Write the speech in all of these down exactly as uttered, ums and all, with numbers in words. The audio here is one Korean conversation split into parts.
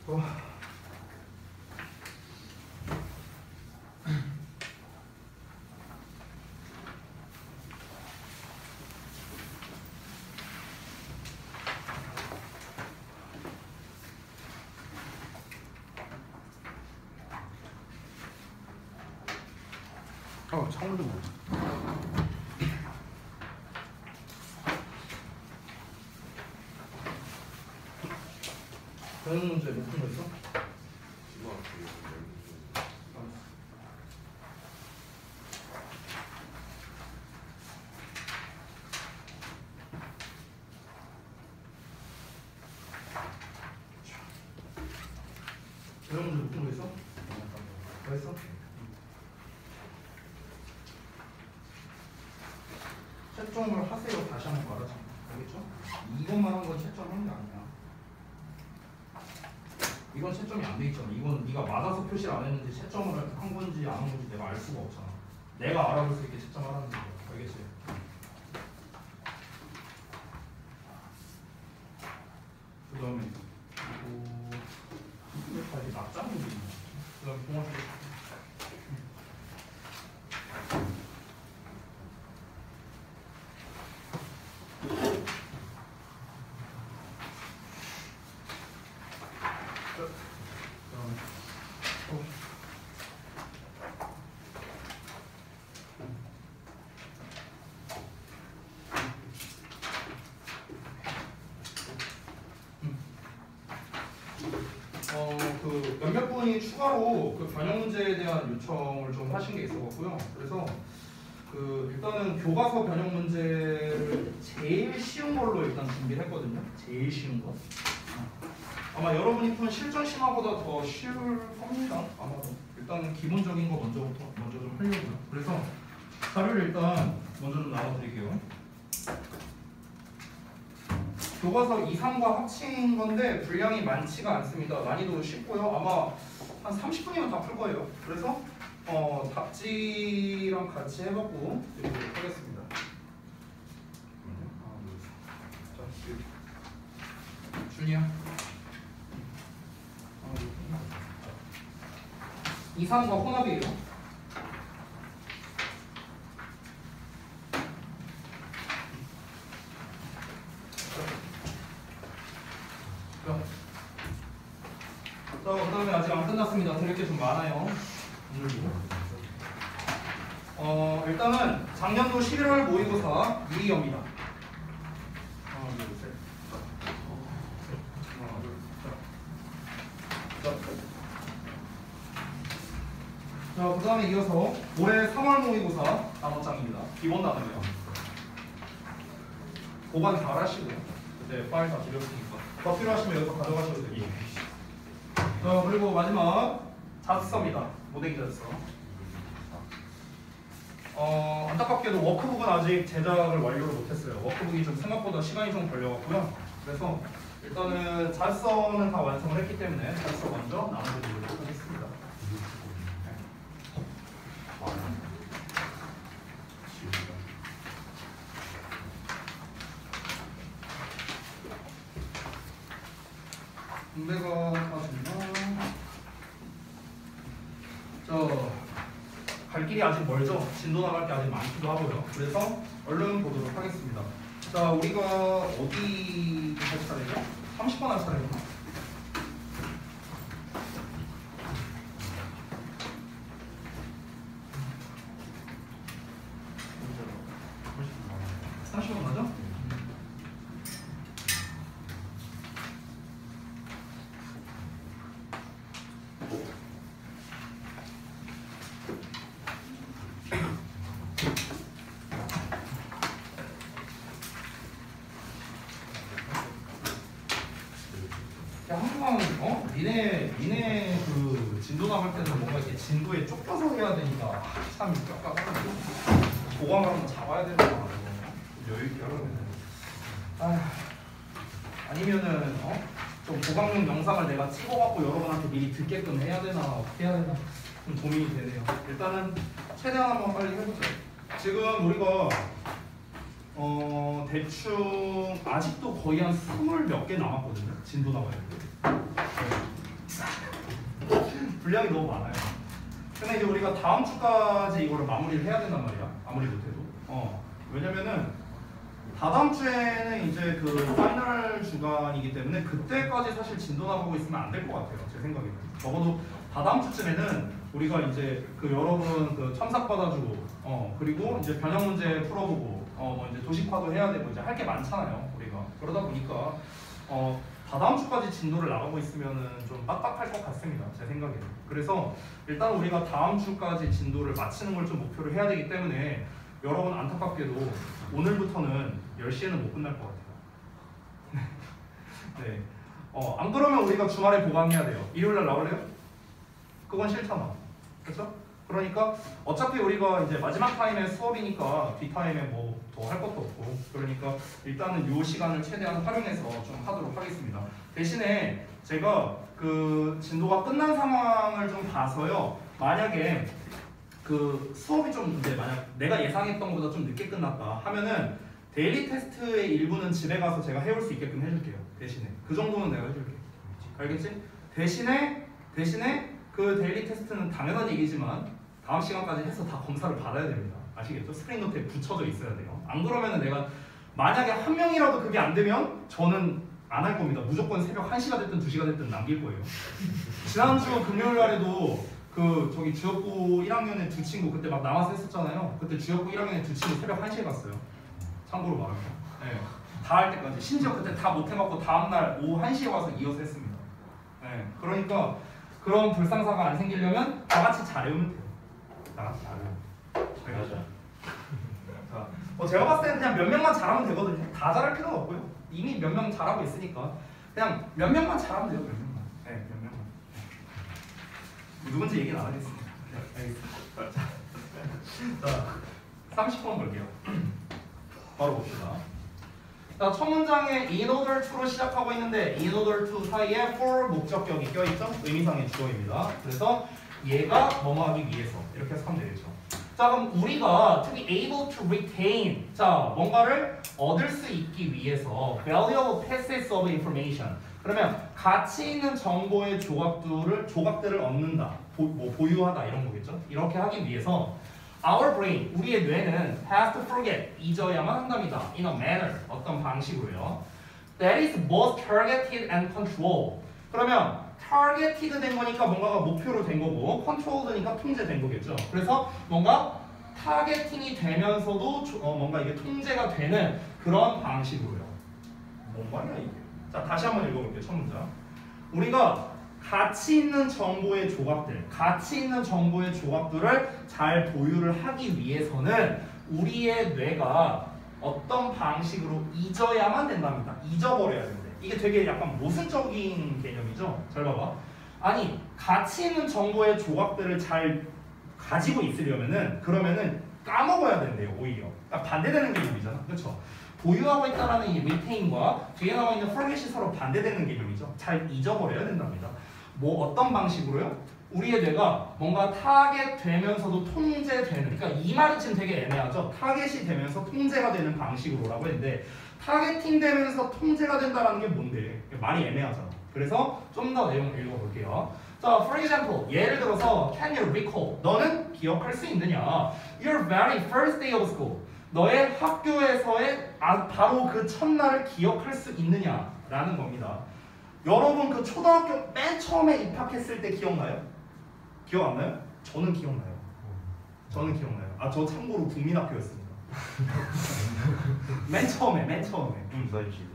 어. 어, 창문 좀 보자. 변형 문제 몇 푼 있어? 변형 문제 몇 푼 있어? 다 했어? 채점을 하세요. 다시 한번 말하자. 알겠죠? 이것만 한 건 채점한 게 아니야. 이건 채점이 안 돼 있잖아. 이건 네가 맞아서 표시를 안 했는데 채점을 한 건지 안 한 건지 내가 알 수가 없잖아. 내가 알아볼 수 있게 채점하라는 거야. 알겠지? 그 다음에 이거 이렇게 납작 문제 있는 거야. 그 다음에 동화식 어, 그 몇몇 분이 추가로 그 변형 문제에 대한 요청을 좀 하신 게 있어갖고요. 그래서 그 일단은 교과서 변형 문제를 제일 쉬운 걸로 일단 준비를 했거든요. 제일 쉬운 거. 아마 여러분이 푼 실전 심화보다 더 쉬울 겁니다. 아마도. 일단은 기본적인 거 먼저부터 먼저 좀 하려고요. 그래서 자료를 일단 먼저 좀 나눠드릴게요. 교과서 이, 삼과 합친 건데 분량이 많지가 않습니다. 난이도 쉽고요. 아마 한 삼십 분이면 다 풀 거예요. 그래서 어, 답지랑 같이 해갖고 드리도록 하겠습니다. 준이야. 이, 삼과 혼합이에요. 자, 그 다음에 아직 안 끝났습니다. 드릴 게 좀 많아요. 오늘도. 어, 일단은 작년도 십일월 모의고사 유의어입니다. 하나, 둘, 셋. 하나, 둘, 셋. 자, 자, 그 다음에 이어서 올해 삼월 모의고사 단어장입니다. 기본 단어예요. 보관 잘 하시고요. 그때 파일 다 드렸으니까. 더 필요하시면 여기서 가져가셔도 됩니다. 자, 그리고 마지막 자습서입니다. 모델기 자습서. 어, 안타깝게도 워크북은 아직 제작을 완료를 못했어요. 워크북이 좀 생각보다 시간이 좀 걸려갖고요. 그래서 일단은 자습서는 다 완성을 했기 때문에 자습서 먼저 나눠드리도록 하겠습니다. 분배가 빠지면 저 갈 길이 아직 멀죠? 진도 나갈 게 아직 많기도 하고요. 그래서 얼른 보도록 하겠습니다. 자, 우리가 어디 할 차례죠? 삼십 번 할 차례구나. 삼십 번 맞아? 항상 어? 니네 니네 그 진도 나갈 때는 뭔가 이렇게 진도에 쫓겨서 해야 되니까 참 쫓겨가지고 보관 가면 잡아야 되는 거 여유 있게 하려면 아 아니면은 어? 좀 보강용 영상을 내가 찍어갖고 여러분한테 미리 듣게끔 해야 되나 어떻게 해야 되나 좀 고민이 되네요. 일단은 최대한 한번 빨리 해보죠. 지금 우리가 어 대충 아직도 거의 한 스물 몇 개 남았거든요. 진도 나가야 돼. 분량이 너무 많아요. 근데 이제 우리가 다음 주까지 이거를 마무리를 해야 된단 말이야. 아무리 못해도. 어. 왜냐면은 다다음 주에는 이제 그 파이널 주간이기 때문에 그때까지 사실 진도 나가고 있으면 안 될 것 같아요. 제 생각에는. 적어도 다다음 주쯤에는 우리가 이제 그 여러분 그 첨삭 받아주고 어 그리고 이제 변형 문제 풀어보고 어 뭐 이제 도식화도 해야 되고 이제 할 게 많잖아요. 우리가. 그러다 보니까 어 다다음 주까지 진도를 나가고 있으면은 좀 빡빡할 것 같습니다. 제 생각에는. 그래서 일단 우리가 다음 주까지 진도를 마치는 걸 좀 목표로 해야 되기 때문에 여러분 안타깝게도 오늘부터는 열 시에는 못 끝날 것 같아요. 네. 어, 안 그러면 우리가 주말에 보강해야 돼요. 일요일날 나올래요? 그건 싫잖아. 그렇죠? 그러니까 어차피 우리가 이제 마지막 타임에 수업이니까 뒷타임에 뭐 더 할 것도 없고 그러니까 일단은 요 시간을 최대한 활용해서 좀 하도록 하겠습니다. 대신에 제가 그 진도가 끝난 상황을 좀 봐서요. 만약에 그 수업이 좀 이제 만약 내가 예상했던 것보다 좀 늦게 끝났다 하면은 데일리 테스트의 일부는 집에 가서 제가 해올 수 있게끔 해줄게요. 대신에 그 정도는 내가 해줄게. 알겠지? 대신에 대신에 그 데일리 테스트는 당연한 얘기지만 다음 시간까지 해서 다 검사를 받아야 됩니다. 아시겠죠? 스프링 노트에 붙여져 있어야 돼요. 안 그러면은 내가 만약에 한 명이라도 그게 안 되면 저는 안 할 겁니다. 무조건 새벽 한 시가 됐든 두 시가 됐든 남길 거예요. 지난주 금요일 날에도 그 저기 주역고 일 학년의 두 친구 그때 막 남아서 했었잖아요. 그때 주역고 일 학년의 두 친구 새벽 한 시에 갔어요. 참고로 말하면. 네. 다 할 때까지. 심지어 그때 다 못 해갖고 다음날 오후 한 시에 와서 이어서 했습니다. 네. 그러니까 그런 불상사가 안 생기려면 다 같이 잘해오면 돼요. 다 같이 잘해요. 맞아. 자, 뭐 제가 봤을 때는 그냥 몇 명만 잘하면 되거든요. 다 잘할 필요는 없고요. 이미 몇 명 잘하고 있으니까 그냥 몇 명만 잘하면 돼요. 몇 명만. 네, 몇 명만. 누군지 얘기는 안 하겠습니다. 네, 알겠습니다. 자, 자, 삼십 번 볼게요. 바로 봅시다. 자, 첫 문장에 in order to로 시작하고 있는데 in order to 사이에 for 목적격이 껴있죠? 의미상의 주어입니다. 그래서 얘가 뭐뭐 하기 위해서 이렇게 해서 하면 되겠죠. 자, 그럼 우리가 to be able to retain 자, 뭔가를 얻을 수 있기 위해서 valuable pieces of information 그러면 가치 있는 정보의 조각들을 조각들을 얻는다, 보, 뭐 보유하다 이런 거겠죠. 이렇게 하기 위해서 our brain 우리의 뇌는 has to forget 잊어야만 한답니다. in a manner 어떤 방식으로요. that is both targeted and controlled. 그러면 targeted 된 거니까 뭔가가 목표로 된 거고 controlled니까 통제된 거겠죠. 그래서 뭔가 타겟팅이 되면서도 어, 뭔가 이게 통제가 되는 그런 방식으로요. 뭔 말이야 이게? 자, 다시 한번 읽어볼게요. 첫 문장. 우리가 가치 있는 정보의 조각들, 가치 있는 정보의 조각들을 잘 보유를 하기 위해서는 우리의 뇌가 어떤 방식으로 잊어야만 된답니다. 잊어버려야 된대. 이게 되게 약간 모순적인 개념이죠. 잘 봐봐. 아니, 가치 있는 정보의 조각들을 잘 가지고 있으려면은 그러면은 까먹어야 된대요. 오히려. 그러니까 반대되는 개념이잖아. 그렇죠? 보유하고 있다는 이 retain과 뒤에 나와 있는 forget이 서로 반대되는 개념이죠. 잘 잊어버려야 된답니다. 뭐 어떤 방식으로요? 우리의 뇌가 뭔가 타겟 되면서도 통제되는, 그러니까 이 말이 지금 되게 애매하죠. 타겟이 되면서 통제가 되는 방식으로라고 했는데 타겟팅 되면서 통제가 된다는 게 뭔데? 말이 애매하잖아. 그래서 좀 더 내용을 읽어볼게요. 자, for example, 예를 들어서 can you recall? 너는 기억할 수 있느냐? Your very first day of school. 너의 학교에서의 아, 바로 그 첫날을 기억할 수 있느냐? 라는 겁니다. 여러분 그 초등학교 맨 처음에 입학했을 때 기억나요? 기억 안 나요? 저는 기억나요. 저는 기억나요. 아, 저 참고로 국민학교였습니다. 맨 처음에, 맨 처음에. 음.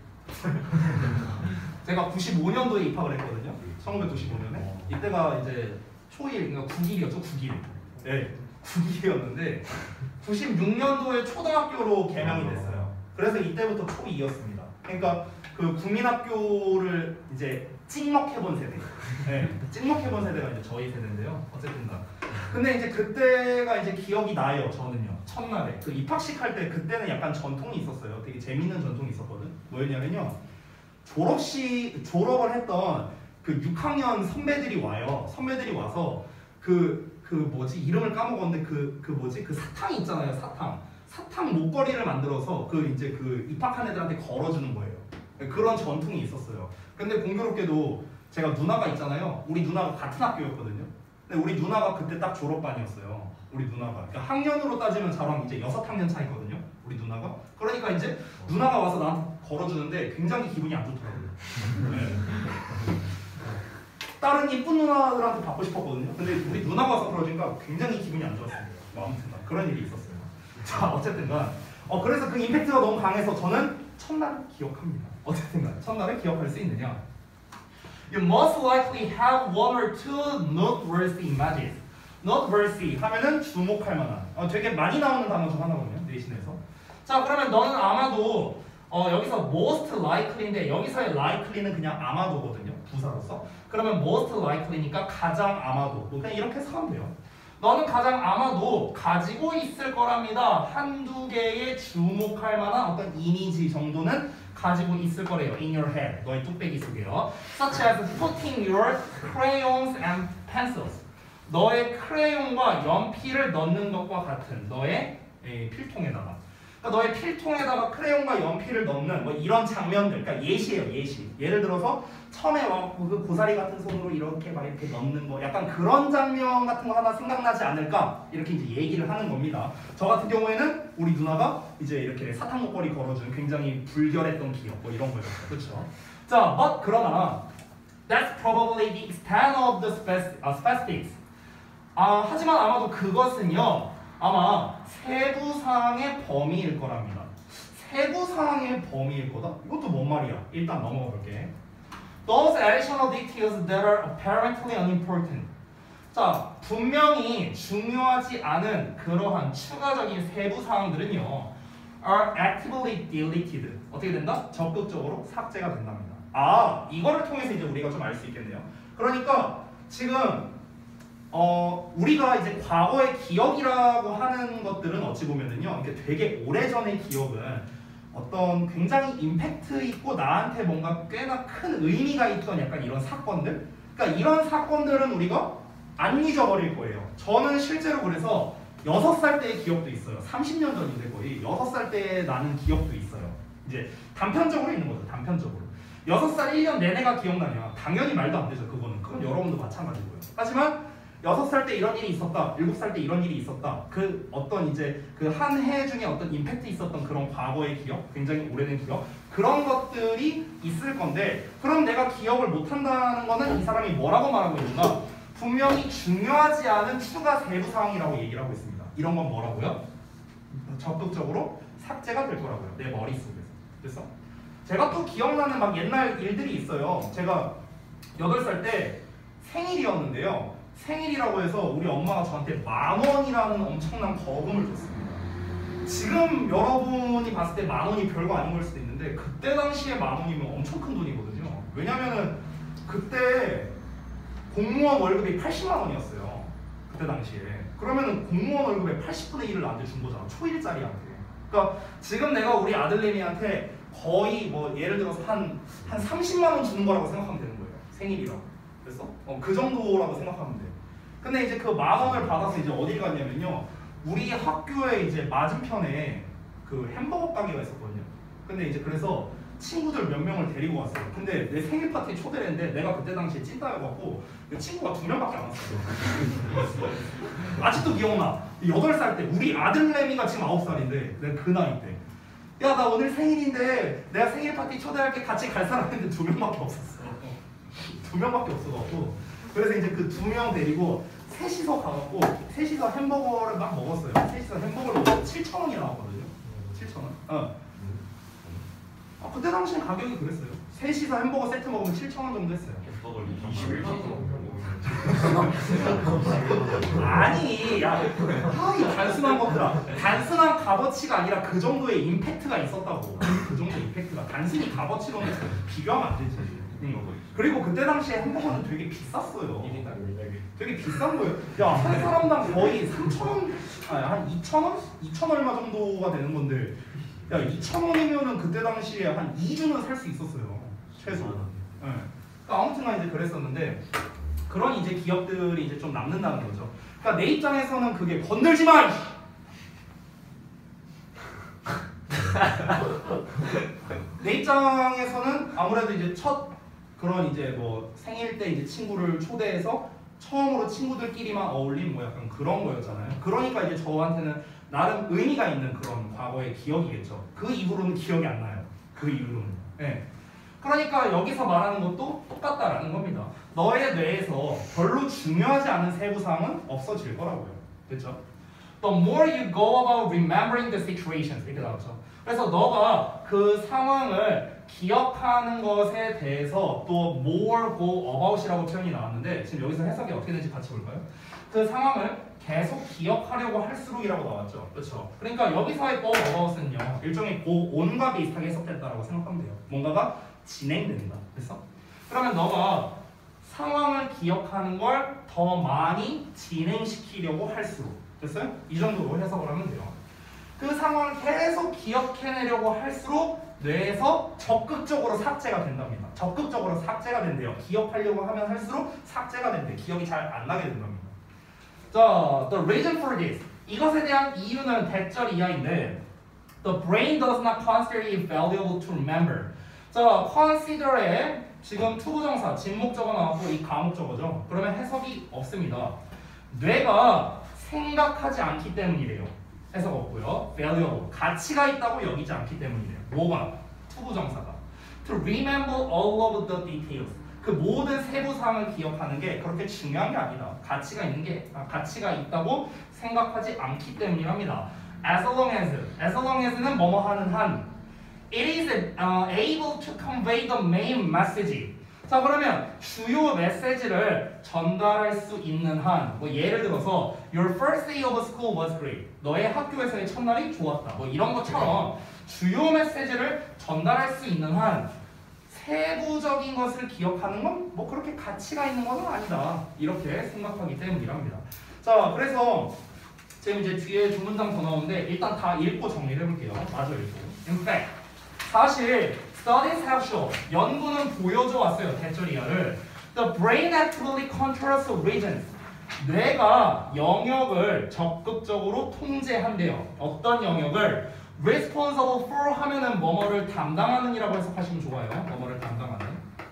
제가 구십오 년도에 입학을 했거든요. 천구백구십오 년에. 이때가 이제 초일, 그러니까 구 기였죠, 구 기. 네, 구 기였는데 구십육 년도에 초등학교로 개명이 됐어요. 그래서 이때부터 초이였습니다. 그러니까 그 국민학교를 이제 찍먹해본 세대. 네, 찍먹해본 세대가 이제 저희 세대인데요. 어쨌든가. 근데 이제 그때가 이제 기억이 나요. 저는요. 첫날에 그 입학식 할 때 그때는 약간 전통이 있었어요. 되게 재밌는 전통이 있었거든. 뭐였냐면요. 졸업식 졸업을 했던 그 육 학년 선배들이 와요. 선배들이 와서 그 그 뭐지 이름을 까먹었는데 그 그 뭐지 그 사탕 있잖아요. 사탕. 사탕 목걸이를 만들어서 그 이제 그 입학한 애들한테 걸어주는 거예요. 그런 전통이 있었어요. 근데 공교롭게도 제가 누나가 있잖아요. 우리 누나가 같은 학교였거든요. 근데 우리 누나가 그때 딱 졸업반이었어요. 우리 누나가. 그러니까 학년으로 따지면 저랑 이제 여섯 학년 차이거든요. 우리 누나가. 그러니까 이제 누나가 와서 나한테 걸어주는데 굉장히 기분이 안 좋더라고요. 네. 다른 이쁜 누나들한테 받고 싶었거든요. 근데 우리 누나가 와서 걸어주니까 굉장히 기분이 안 좋았어요. 뭐 아무튼 그런 일이 있었어요. 자, 어쨌든간 어 그래서 그 임팩트가 너무 강해서 저는 첫날을 기억합니다. 어쨌든간 첫날을 기억할 수 있느냐? You must likely have one or two noteworthy images. noteworthy 하면은 주목할 만한. 어, 되게 많이 나오는 단어 중 하나거든요. 내신에서. 자, 그러면 너는 아마도 어, 여기서 most likely인데 여기서의 likely는 그냥 아마도거든요. 부사로서. 그러면 most likely니까 가장 아마도. 그냥 이렇게 해서 하면 돼요. 너는 가장 아마도 가지고 있을 거랍니다. 한두 개의 주목할 만한 어떤 이미지 정도는 가지고 있을 거래요. In your head. 너의 뚝배기 속에요. Such as putting your crayons and pencils. 너의 크레용과 연필을 넣는 것과 같은 너의 에, 필통에다가. 그러니까 너의 필통에다가 크레용과 연필을 넣는 뭐 이런 장면들. 그러니까 예시예요. 예시. 예를 들어서 처음에 와갖고 그 고사리 같은 손으로 이렇게 막 이렇게 넣는 거 약간 그런 장면 같은 거 하나 생각나지 않을까 이렇게 이제 얘기를 하는 겁니다. 저 같은 경우에는 우리 누나가 이제 이렇게 사탕 목걸이 걸어준 굉장히 불결했던 기억 뭐 이런 거였어요. 그렇죠? 자, but 그러나 that's probably the extent of the spec- uh, specifics. 아, 하지만 아마도 그것은요 아마 세부사항의 범위일 거랍니다. 세부사항의 범위일 거다? 이것도 뭔 말이야? 일단 넘어가 볼게. Those additional details that are apparently unimportant. 자, 분명히 중요하지 않은 그러한 추가적인 세부 사항들은요, are actively deleted. 어떻게 된다? 적극적으로 삭제가 된답니다. 아, 이거를 통해서 이제 우리가 좀 알 수 있겠네요. 그러니까 지금 어, 우리가 이제 과거의 기억이라고 하는 것들은 어찌 보면은요, 이게 되게 오래전의 기억은 어떤 굉장히 임팩트 있고 나한테 뭔가 꽤나 큰 의미가 있던 약간 이런 사건들, 그러니까 이런 사건들은 우리가 안 잊어버릴 거예요. 저는 실제로 그래서 여섯 살 때의 기억도 있어요. 삼십 년 전인데 거의 여섯 살 때 나는 기억도 있어요. 이제 단편적으로 있는 거죠. 단편적으로. 여섯 살 일 년 내내가 기억나냐? 당연히 말도 안 되죠. 그거는. 그건 여러분도 마찬가지고요. 하지만 여섯 살 때 이런 일이 있었다. 일곱 살 때 이런 일이 있었다. 그 어떤 이제 그 한 해 중에 어떤 임팩트 있었던 그런 과거의 기억, 굉장히 오래된 기억, 그런 것들이 있을 건데, 그럼 내가 기억을 못한다는 거는 이 사람이 뭐라고 말하고 있는가? 분명히 중요하지 않은 추가 세부 사항이라고 얘기를 하고 있습니다. 이런 건 뭐라고요? 적극적으로 삭제가 될 거라고요. 내 머릿속에서. 그래서 제가 또 기억나는 막 옛날 일들이 있어요. 제가 여덟 살 때 생일이었는데요. 생일이라고 해서 우리 엄마가 저한테 만 원이라는 엄청난 거금을 줬습니다. 지금 여러분이 봤을 때 만 원이 별거 아닌 걸 수도 있는데 그때 당시에 만 원이면 엄청 큰 돈이거든요. 왜냐면은 그때 공무원 월급이 팔십만 원이었어요. 그때 당시에. 그러면은 공무원 월급의 팔십분의 일을 나한테 준 거잖아. 초일짜리한테. 그러니까 지금 내가 우리 아들내미한테 거의 뭐 예를 들어서 한, 한 삼십만 원 주는 거라고 생각하면 되는 거예요. 생일이라고. 그래서 어, 그 정도라고 생각하면 돼. 근데 이제 그 만 원을 받아서 이제 어디 갔냐면요. 우리 학교에 이제 맞은편에 그 햄버거 가게가 있었거든요. 근데 이제 그래서 친구들 몇 명을 데리고 왔어요. 근데 내 생일 파티에 초대를 했는데 내가 그때 당시에 찐따여갖고 그 친구가 두 명밖에 안 왔어요. 아직도 기억나. 여덟 살 때 우리 아들내미가 지금 아홉 살인데 내가 그 나이 때. 야, 나 오늘 생일인데 내가 생일 파티 초대할게 같이 갈 사람 했는데 두 명밖에 없었어. 두 명밖에 없어갖고 그래서 이제 그 두 명 데리고 셋이서 가갖고 셋이서 햄버거를 막 먹었어요. 셋이서 햄버거를 먹어서 칠천 원이 나왔거든요. 칠천 원. 어. 아, 그때 당시엔 가격이 그랬어요. 셋이서 햄버거 세트 먹으면 칠천 원 정도 했어요. 햄버거를 이십일 분 아니, 야, 아, 이 단순한 것들아. 단순한 값어치가 아니라 그 정도의 임팩트가 있었다고. 그 정도의 임팩트가. 단순히 값어치로는 비교하면 안 되지. 응. 그리고 그때 당시에 햄버거는 되게 비쌌어요. 되게 비싼 거예요. 야, 한 사람당 거의 삼천 원, 아니, 한 이천 원? 이천 얼마 정도가 되는 건데, 야, 이천 원이면은 그때 당시에 한 이 주는 살 수 있었어요. 최소. 네. 그러니까 아무튼간 이제 그랬었는데, 그런 이제 기업들이 이제 좀 남는다는 거죠. 그러니까 내 입장에서는 그게 건들지 마! 내 입장에서는 아무래도 이제 첫 그런 이제 뭐 생일 때 이제 친구를 초대해서 처음으로 친구들끼리만 어울린 뭐 약간 그런 거였잖아요. 그러니까 이제 저한테는 나름 의미가 있는 그런 과거의 기억이겠죠. 그 이후로는 기억이 안 나요. 그 이후로는. 네. 그러니까 여기서 말하는 것도 똑같다라는 겁니다. 너의 뇌에서 별로 중요하지 않은 세부사항은 없어질 거라고요. 그렇죠? The more you go about remembering the situations 이렇게 나왔죠. 그래서 너가 그 상황을 기억하는 것에 대해서 또 more go about이라고 표현이 나왔는데 지금 여기서 해석이 어떻게 되는지 같이 볼까요? 그 상황을 계속 기억하려고 할수록이라고 나왔죠. 그렇죠? 그러니까 여기서의 go about은요. 일종의 go on과 비슷하게 해석됐다라고 생각하면 돼요. 뭔가가 진행된다. 됐어? 그러면 너가 상황을 기억하는 걸 더 많이 진행시키려고 할수록 됐어요? 이 정도로 해석을 하면 돼요. 그 상황을 계속 기억해내려고 할수록 뇌에서 적극적으로 삭제가 된답니다. 적극적으로 삭제가 된대요. 기억하려고 하면 할수록 삭제가 된대. 기억이 잘 안 나게 된답니다. 자, the reason for this. 이것에 대한 이유는 대절 이하인데 the brain does not consider it valuable to remember. 자, consider에 지금 투부정사, 진목적어 나왔고 이 가목적어죠. 그러면 해석이 없습니다. 뇌가 생각하지 않기 때문이래요. 해석 없고요. valuable, 가치가 있다고 여기지 않기 때문이래요. 뭐가? 투부정사가. To remember all of the details. 그 모든 세부사항을 기억하는 게 그렇게 중요한 게 아니다. 가치가 있는 게 아, 가치가 있다고 생각하지 않기 때문이랍니다. As long as, as long as는 뭐뭐 하는 한. It is uh, able to convey the main message. 자, 그러면 주요 메시지를 전달할 수 있는 한, 뭐 예를 들어서 Your first day of school was great. 너의 학교에서의 첫날이 좋았다. 뭐 이런 것처럼 주요 메시지를 전달할 수 있는 한 세부적인 것을 기억하는 건 뭐 그렇게 가치가 있는 것은 아니다. 이렇게 생각하기 때문이랍니다. 자, 그래서 지금 이제 뒤에 두 문장 더 나오는데 일단 다 읽고 정리를 해볼게요. 마저 읽고. In fact, 사실 studies have shown, 연구는 보여줘 왔어요. 대절 이하를. The brain actively controls regions. 뇌가 영역을 적극적으로 통제한대요. 어떤 영역을? Responsible for 하면은 뭐뭐를 담당하는 이라고 해석하시면 좋아요. 뭐뭐를 담당하는.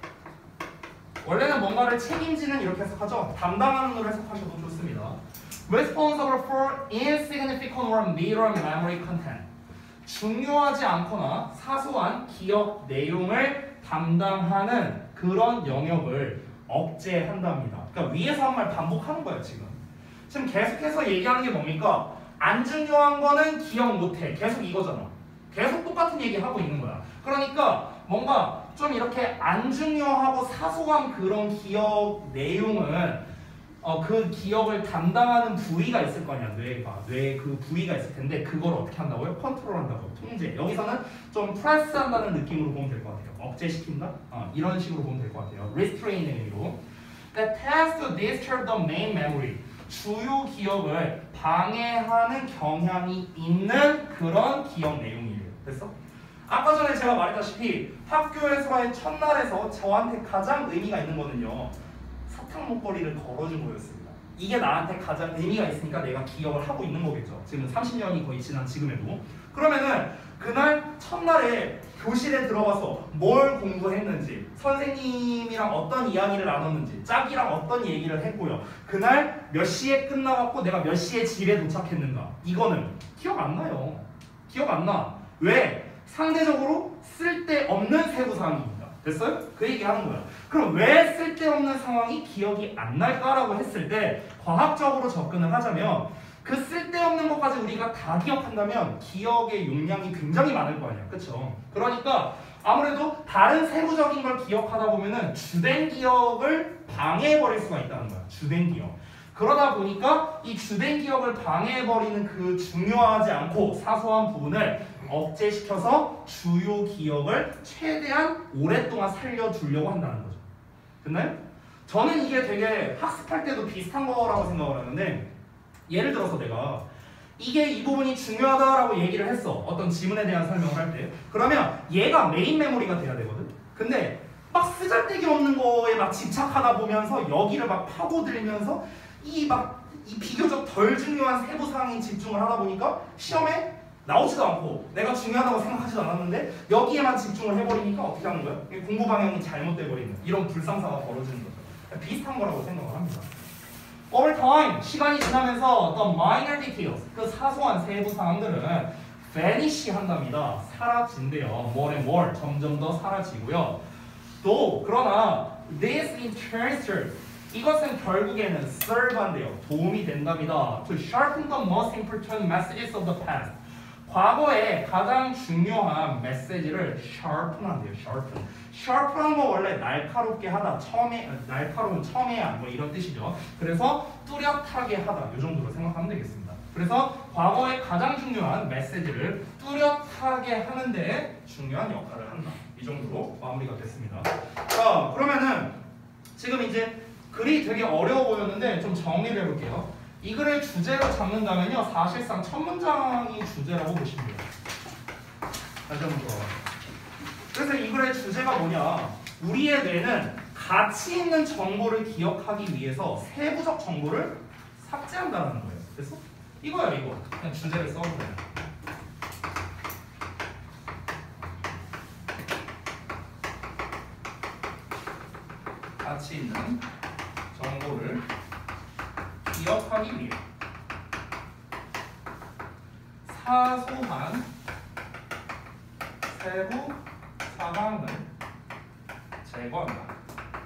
원래는 뭔가를 책임지는 이렇게 해석하죠. 담당하는으로 해석하셔도 좋습니다. Responsible for insignificant or minor memory content. 중요하지 않거나 사소한 기억 내용을 담당하는 그런 영역을 억제한답니다. 그러니까 위에서 한 말 반복하는 거예요. 지금 지금 계속해서 얘기하는 게 뭡니까? 안 중요한 거는 기억 못해. 계속 이거잖아. 계속 똑같은 얘기 하고 있는 거야. 그러니까 뭔가 좀 이렇게 안 중요하고 사소한 그런 기억 내용은 어, 그 기억을 담당하는 부위가 있을 거 아니야. 뇌가. 뇌에 그 부위가 있을 텐데 그걸 어떻게 한다고요? 컨트롤 한다고요. 통제. 여기서는 좀 프레스 한다는 느낌으로 보면 될 것 같아요. 억제시킨다? 어, 이런 식으로 보면 될 것 같아요. restraining 의미로. That tends to disturb the main memory. 주요 기억을 방해하는 경향이 있는 그런 기억 내용이에요. 됐어? 아까 전에 제가 말했다시피 학교에서의 첫날에서 저한테 가장 의미가 있는 거는요. 사탕 목걸이를 걸어준 거였습니다. 이게 나한테 가장 의미가 있으니까 내가 기억을 하고 있는 거겠죠. 지금 삼십 년이 거의 지난 지금에도. 그러면은 그날 첫날에 교실에 들어가서 뭘 공부했는지, 선생님이랑 어떤 이야기를 나눴는지, 짝이랑 어떤 얘기를 했고요. 그날 몇 시에 끝나갖고 내가 몇 시에 집에 도착했는가. 이거는 기억 안 나요. 기억 안 나. 왜? 상대적으로 쓸데없는 세부사항입니다. 됐어요? 그 얘기 하는 거야. 그럼 왜 쓸데없는 상황이 기억이 안 날까라고 했을 때 과학적으로 접근을 하자면 그 쓸데없는 것까지 우리가 다 기억한다면 기억의 용량이 굉장히 많을 거 아니야. 그쵸? 그러니까 아무래도 다른 세부적인 걸 기억하다 보면은 주된 기억을 방해해버릴 수가 있다는 거야. 주된 기억. 그러다 보니까 이 주된 기억을 방해해버리는 그 중요하지 않고 사소한 부분을 억제시켜서 주요 기억을 최대한 오랫동안 살려두려고 한다는 거죠. 됐나요? 저는 이게 되게 학습할 때도 비슷한 거라고 생각을 하는데 예를 들어서 내가 이게 이 부분이 중요하다라고 얘기를 했어. 어떤 지문에 대한 설명을 할 때. 그러면 얘가 메인 메모리가 돼야 되거든. 근데 막 쓰잘데기 없는 거에 막 집착하다 보면서 여기를 막 파고들면서 이 막 이 비교적 덜 중요한 세부 사항에 집중을 하다 보니까 시험에 나오지도 않고 내가 중요하다고 생각하지도 않았는데 여기에만 집중을 해버리니까 어떻게 하는 거야? 공부 방향이 잘못돼 버리는 이런 불상사가 벌어지는 거죠. 비슷한 거라고 생각을 합니다. Over time, 시간이 지나면서 the minor details, 그 사소한 세부 사항들은 vanish 한답니다. 사라진대요. more and more, 점점 더 사라지고요. 또 그러나 this in turn serves, 이것은 결국에는 serve 한대요. 도움이 된답니다. To sharpen the most important messages of the past. 과거의 가장 중요한 메시지를 sharpen 한대요. sharpen. sharpen한 거 원래 날카롭게 하다, 처음에 날카로운 첨예한 뭐 이런 뜻이죠. 그래서 뚜렷하게 하다 이 정도로 생각하면 되겠습니다. 그래서 과거의 가장 중요한 메시지를 뚜렷하게 하는데 중요한 역할을 한다. 이 정도로 마무리가 됐습니다. 자, 그러면은 지금 이제 글이 되게 어려워 보였는데 좀 정리를 해볼게요. 이 글을 주제로 잡는다면요, 사실상 첫 문장이 주제라고 보시면 돼요. 다시 한번 더. 그래서 이 글의 주제가 뭐냐? 우리의 뇌는 가치 있는 정보를 기억하기 위해서 세부적 정보를 삭제한다는 거예요. 그래서 이거야 이거. 그냥 주제를 써보세요. 가치 있는 정보를 기억하기 위해 사소한 세부 사항을 제거한다.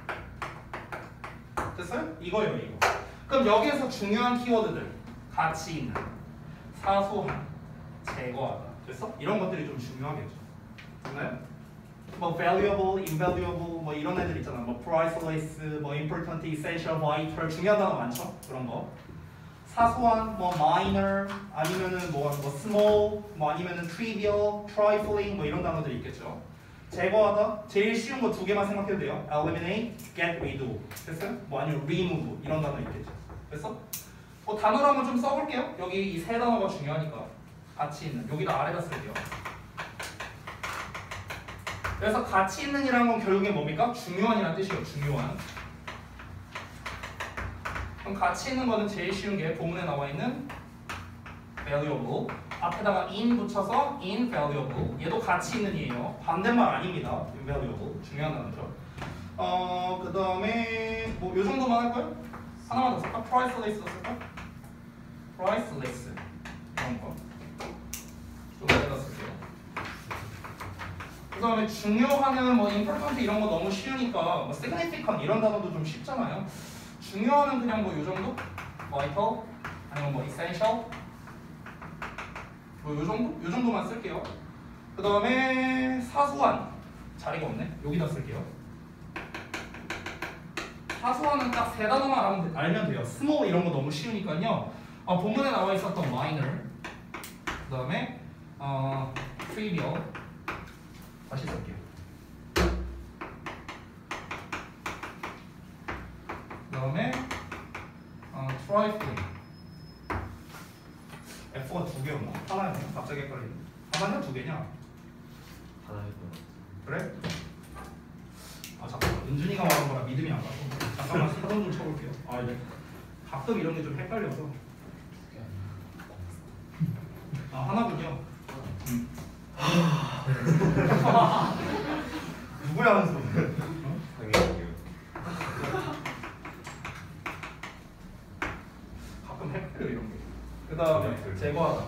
됐어요? 이거예요, 이거. 그럼 여기에서 중요한 키워드들, 가치 있는, 사소한, 제거하다. 됐어? 이런 것들이 좀 중요하겠죠. 됐나요? 뭐 valuable, invaluable 뭐 이런 애들 있잖아. 뭐 priceless, 뭐 important, essential, vital 중요한 단어 많죠? 그런 거. 사소한, 뭐 minor, 아니면은 뭐, 뭐 small, 뭐 아니면은 trivial, trifling 뭐 이런 단어들이 있겠죠. 제거하다. 제일 쉬운 거 두 개만 생각해도 돼요. eliminate, get rid of. 됐어요? 뭐 아니면 remove 이런 단어 있겠죠. 됐어? 뭐 단어를 한번 좀 써볼게요. 여기 이 세 단어가 중요하니까. 가치 있는. 여기다 아래다 쓸게요. 그래서 가치 있는이라는 건 결국에 뭡니까? 중요한이라는 뜻이에요. 중요한. 그럼 가치 있는 거는 제일 쉬운 게 본문에 나와 있는 valuable. 앞에다가 in 붙여서 invaluable. 얘도 가치 있는이에요. 반대말 아닙니다. invaluable. 중요한 단어죠. 어, 그 다음에 뭐 요 정도만 할까요? 하나만 더 쓸까? priceless 쓸까? priceless. 이런 거. 좀 여기다 쓸게요. 그 다음에 중요하는 뭐 important 이런 거 너무 쉬우니까 뭐 significant 이런 단어도 좀 쉽잖아요. 중요하는 그냥 뭐 요 정도? vital 아니면 뭐 essential 뭐 요 정도? 요 정도만 쓸게요. 그 다음에 사소한 자리가 없네. 여기다 쓸게요. 사소한은 딱 세 단어만 알면, 알면 돼요. small 이런 거 너무 쉬우니까요. 어, 본문에 나와 있었던 minor 그 다음에 어, trivial 다시 쓸게요. 그 다음에 어, trifling F가 두 개였나? 하나였나? 갑자기 헷갈리네. 하나냐 두 개냐? 하나였던 것 그래? 아 잠깐만, 은준이가 말한 거라 믿음이 안 가서 잠깐만 사전 좀 쳐볼게요. 아 이제 가끔 이런 게 좀 헷갈려서. 아 하나군요. 음. 누구야 하는 소리? 같아요. 가끔 헷갈려 이런 게. 그 다음에 제거하다.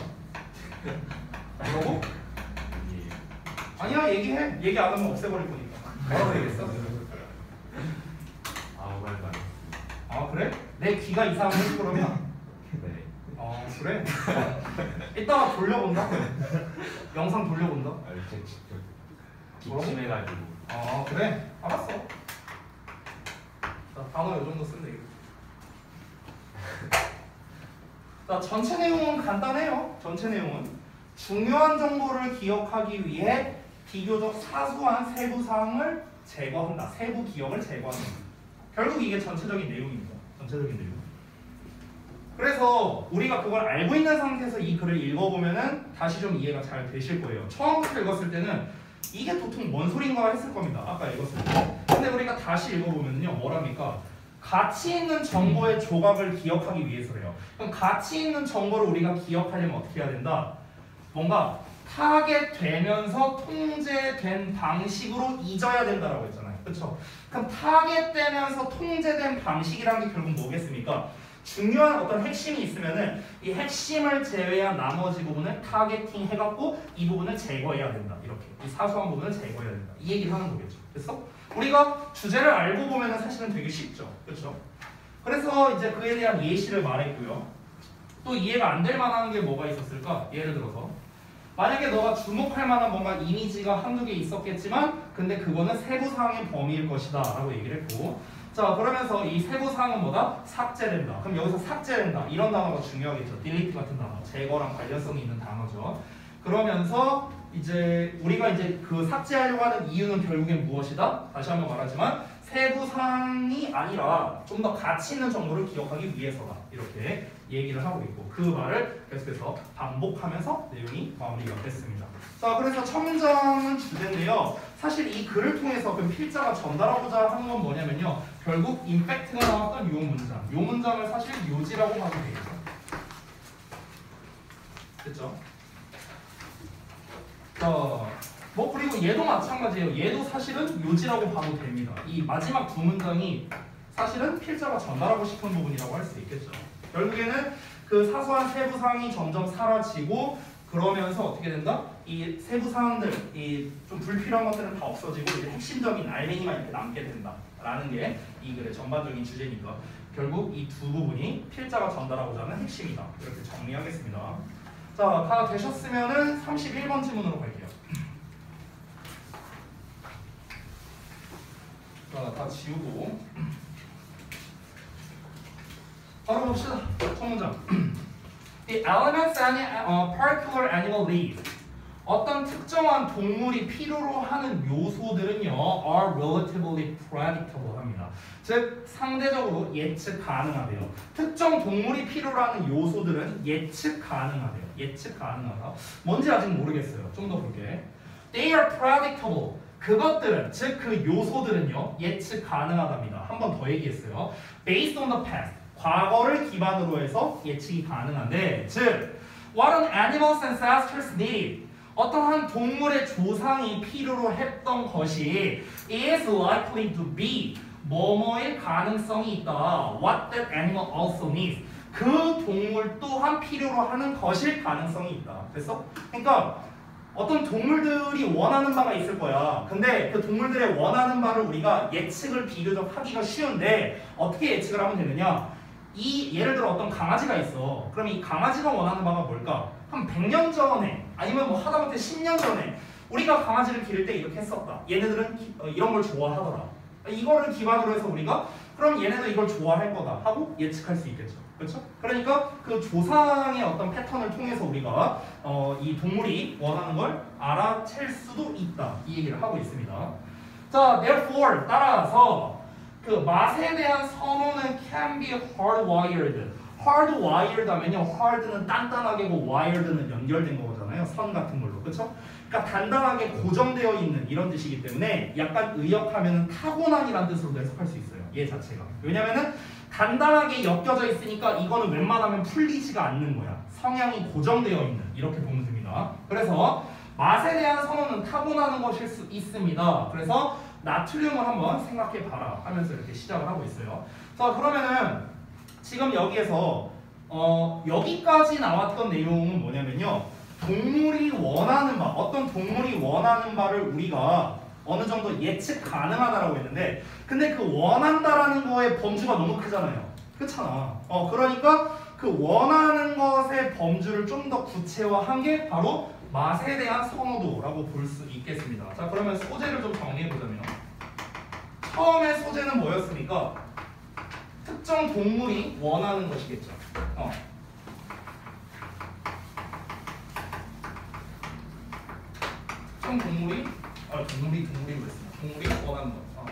뭐라고? 아니야 얘기해. 얘기 안 하면 없애버릴 거니까. 뭐라고 얘기했어? 아무 말도 안 했어요. 아 그래? 내 귀가 이상하면 그러면? 네. 아 그래? 이따가 돌려본다? 영상 돌려본다? 아, 이렇게 직접 기침해가지고. 아 그래? 알았어. 자 단어 요 정도 쓰면 되겠다. 자 전체 내용은 간단해요. 전체 내용은 중요한 정보를 기억하기 위해 비교적 사소한 세부 사항을 제거한다. 세부 기억을 제거한다. 결국 이게 전체적인 내용입니다. 전체적인 내용. 그래서 우리가 그걸 알고 있는 상태에서 이 글을 읽어보면은 다시 좀 이해가 잘 되실 거예요. 처음부터 읽었을 때는 이게 도통 뭔 소린가 했을 겁니다. 아까 읽었을 때. 근데 우리가 다시 읽어보면요. 뭐랍니까? 가치 있는 정보의 조각을 기억하기 위해서래요. 그럼 가치 있는 정보를 우리가 기억하려면 어떻게 해야 된다? 뭔가 타겟되면서 통제된 방식으로 잊어야 된다라고 했잖아요. 그렇죠? 그럼 타겟되면서 통제된 방식이라는 게 결국 뭐겠습니까? 중요한 어떤 핵심이 있으면은 이 핵심을 제외한 나머지 부분을 타겟팅 해갖고 이 부분을 제거해야 된다. 이렇게 이 사소한 부분을 제거해야 된다. 이 얘기를 하는 거겠죠. 됐어? 우리가 주제를 알고 보면은 사실은 되게 쉽죠. 그렇죠? 그래서 이제 그에 대한 예시를 말했고요. 또 이해가 안 될 만한 게 뭐가 있었을까? 예를 들어서 만약에 너가 주목할 만한 뭔가 이미지가 한두 개 있었겠지만 근데 그거는 세부사항의 범위일 것이다 라고 얘기를 했고 자 그러면서 이 세부사항은 뭐다? 삭제된다. 그럼 여기서 삭제된다. 이런 단어가 중요하겠죠. delete 같은 단어. 제거랑 관련성이 있는 단어죠. 그러면서 이제 우리가 이제 그 삭제하려고 하는 이유는 결국엔 무엇이다? 다시 한번 말하지만 세부사항이 아니라 좀 더 가치 있는 정보를 기억하기 위해서다. 이렇게 얘기를 하고 있고 그 말을 계속해서 반복하면서 내용이 마무리가 됐습니다. 자 그래서 첫 문장은 주제인데요. 사실 이 글을 통해서 그 필자가 전달하고자 하는 건 뭐냐면요. 결국 임팩트가 나왔던 요 문장. 요 문장을 사실 요지라고 봐도 되겠죠. 됐죠? 자, 뭐 그리고 얘도 마찬가지예요. 얘도 사실은 요지라고 봐도 됩니다. 이 마지막 두 문장이 사실은 필자가 전달하고 싶은 부분이라고 할 수 있겠죠. 결국에는 그 사소한 세부 사항이 점점 사라지고 그러면서 어떻게 된다? 이 세부 사항들, 이 좀 불필요한 것들은 다 없어지고 이제 핵심적인 알맹이만 이렇게 남게 된다라는 게 이 글의 전반적인 주제니까 결국 이 두 부분이 필자가 전달하고자 하는 핵심이다. 이렇게 정리하겠습니다. 자, 다 되셨으면은 삼십일 번 질문으로 갈게요. 자, 다 지우고 바로 봅시다. 첫 문장. The elements any uh, particular animal needs. 어떤 특정한 동물이 필요로 하는 요소들은요, are relatively predictable 합니다. 즉, 상대적으로 예측 가능하대요. 특정 동물이 필요로 하는 요소들은 예측 가능하대요. 예측 가능하다. 뭔지 아직 모르겠어요. 좀 더 볼게. They are predictable. 그것들은, 즉 그 요소들은요, 예측 가능하답니다. 한 번 더 얘기했어요. Based on the past. 과거를 기반으로 해서 예측이 가능한데, 즉, what an animal's ancestors needed. 어떠한 동물의 조상이 필요로 했던 것이 is likely to be 뭐뭐일 가능성이 있다. What that animal also needs. 그 동물 또한 필요로 하는 것일 가능성이 있다. 됐어? 그러니까 어떤 동물들이 원하는 바가 있을 거야. 근데 그 동물들의 원하는 바를 우리가 예측을 비교적 하기가 쉬운데 어떻게 예측을 하면 되느냐? 이 예를 들어 어떤 강아지가 있어. 그럼 이 강아지가 원하는 바가 뭘까? 한 백 년 전에 아니면 뭐 하다못해 십 년 전에 우리가 강아지를 기를 때 이렇게 했었다. 얘네들은 기, 어, 이런 걸 좋아하더라. 이거를 기반으로 해서 우리가 그럼 얘네도 이걸 좋아할 거다 하고 예측할 수 있겠죠. 그렇죠? 그러니까 그 조상의 어떤 패턴을 통해서 우리가 어, 이 동물이 원하는 걸 알아챌 수도 있다. 이 얘기를 하고 있습니다. 자, therefore 따라서 그 맛에 대한 선호는 can be hardwired. hardwired 하면요. hard는 단단하게고 wired는 연결된 거잖아요. 선 같은 걸로. 그렇죠? 그러니까 단단하게 고정되어 있는 이런 뜻이기 때문에 약간 의역하면 타고난이라는 뜻으로도 해석할 수 있어요. 얘 자체가. 왜냐면은 단단하게 엮여져 있으니까 이거는 웬만하면 풀리지가 않는 거야. 성향이 고정되어 있는 이렇게 보면 됩니다. 그래서 맛에 대한 선호는 타고나는 것일 수 있습니다. 그래서 나트륨을 한번 생각해 봐라 하면서 이렇게 시작을 하고 있어요. 자, 그러면은 지금 여기에서 어, 여기까지 나왔던 내용은 뭐냐면요. 동물이 원하는 바, 어떤 동물이 원하는 바를 우리가 어느 정도 예측 가능하다라고 했는데 근데 그 원한다라는 거의 범주가 너무 크잖아요. 그렇잖아. 어, 그러니까 그 원하는 것의 범주를 좀 더 구체화한 게 바로 맛에 대한 선호도라고 볼 수 있겠습니다. 자, 그러면 소재를 좀 정리해보자면 처음에 소재는 뭐였습니까? 특정 동물이 원하는 것이겠죠. 어. 특정 동물이 아 동물이 동물이 그랬습니다. 동물이 원하는 것. 어.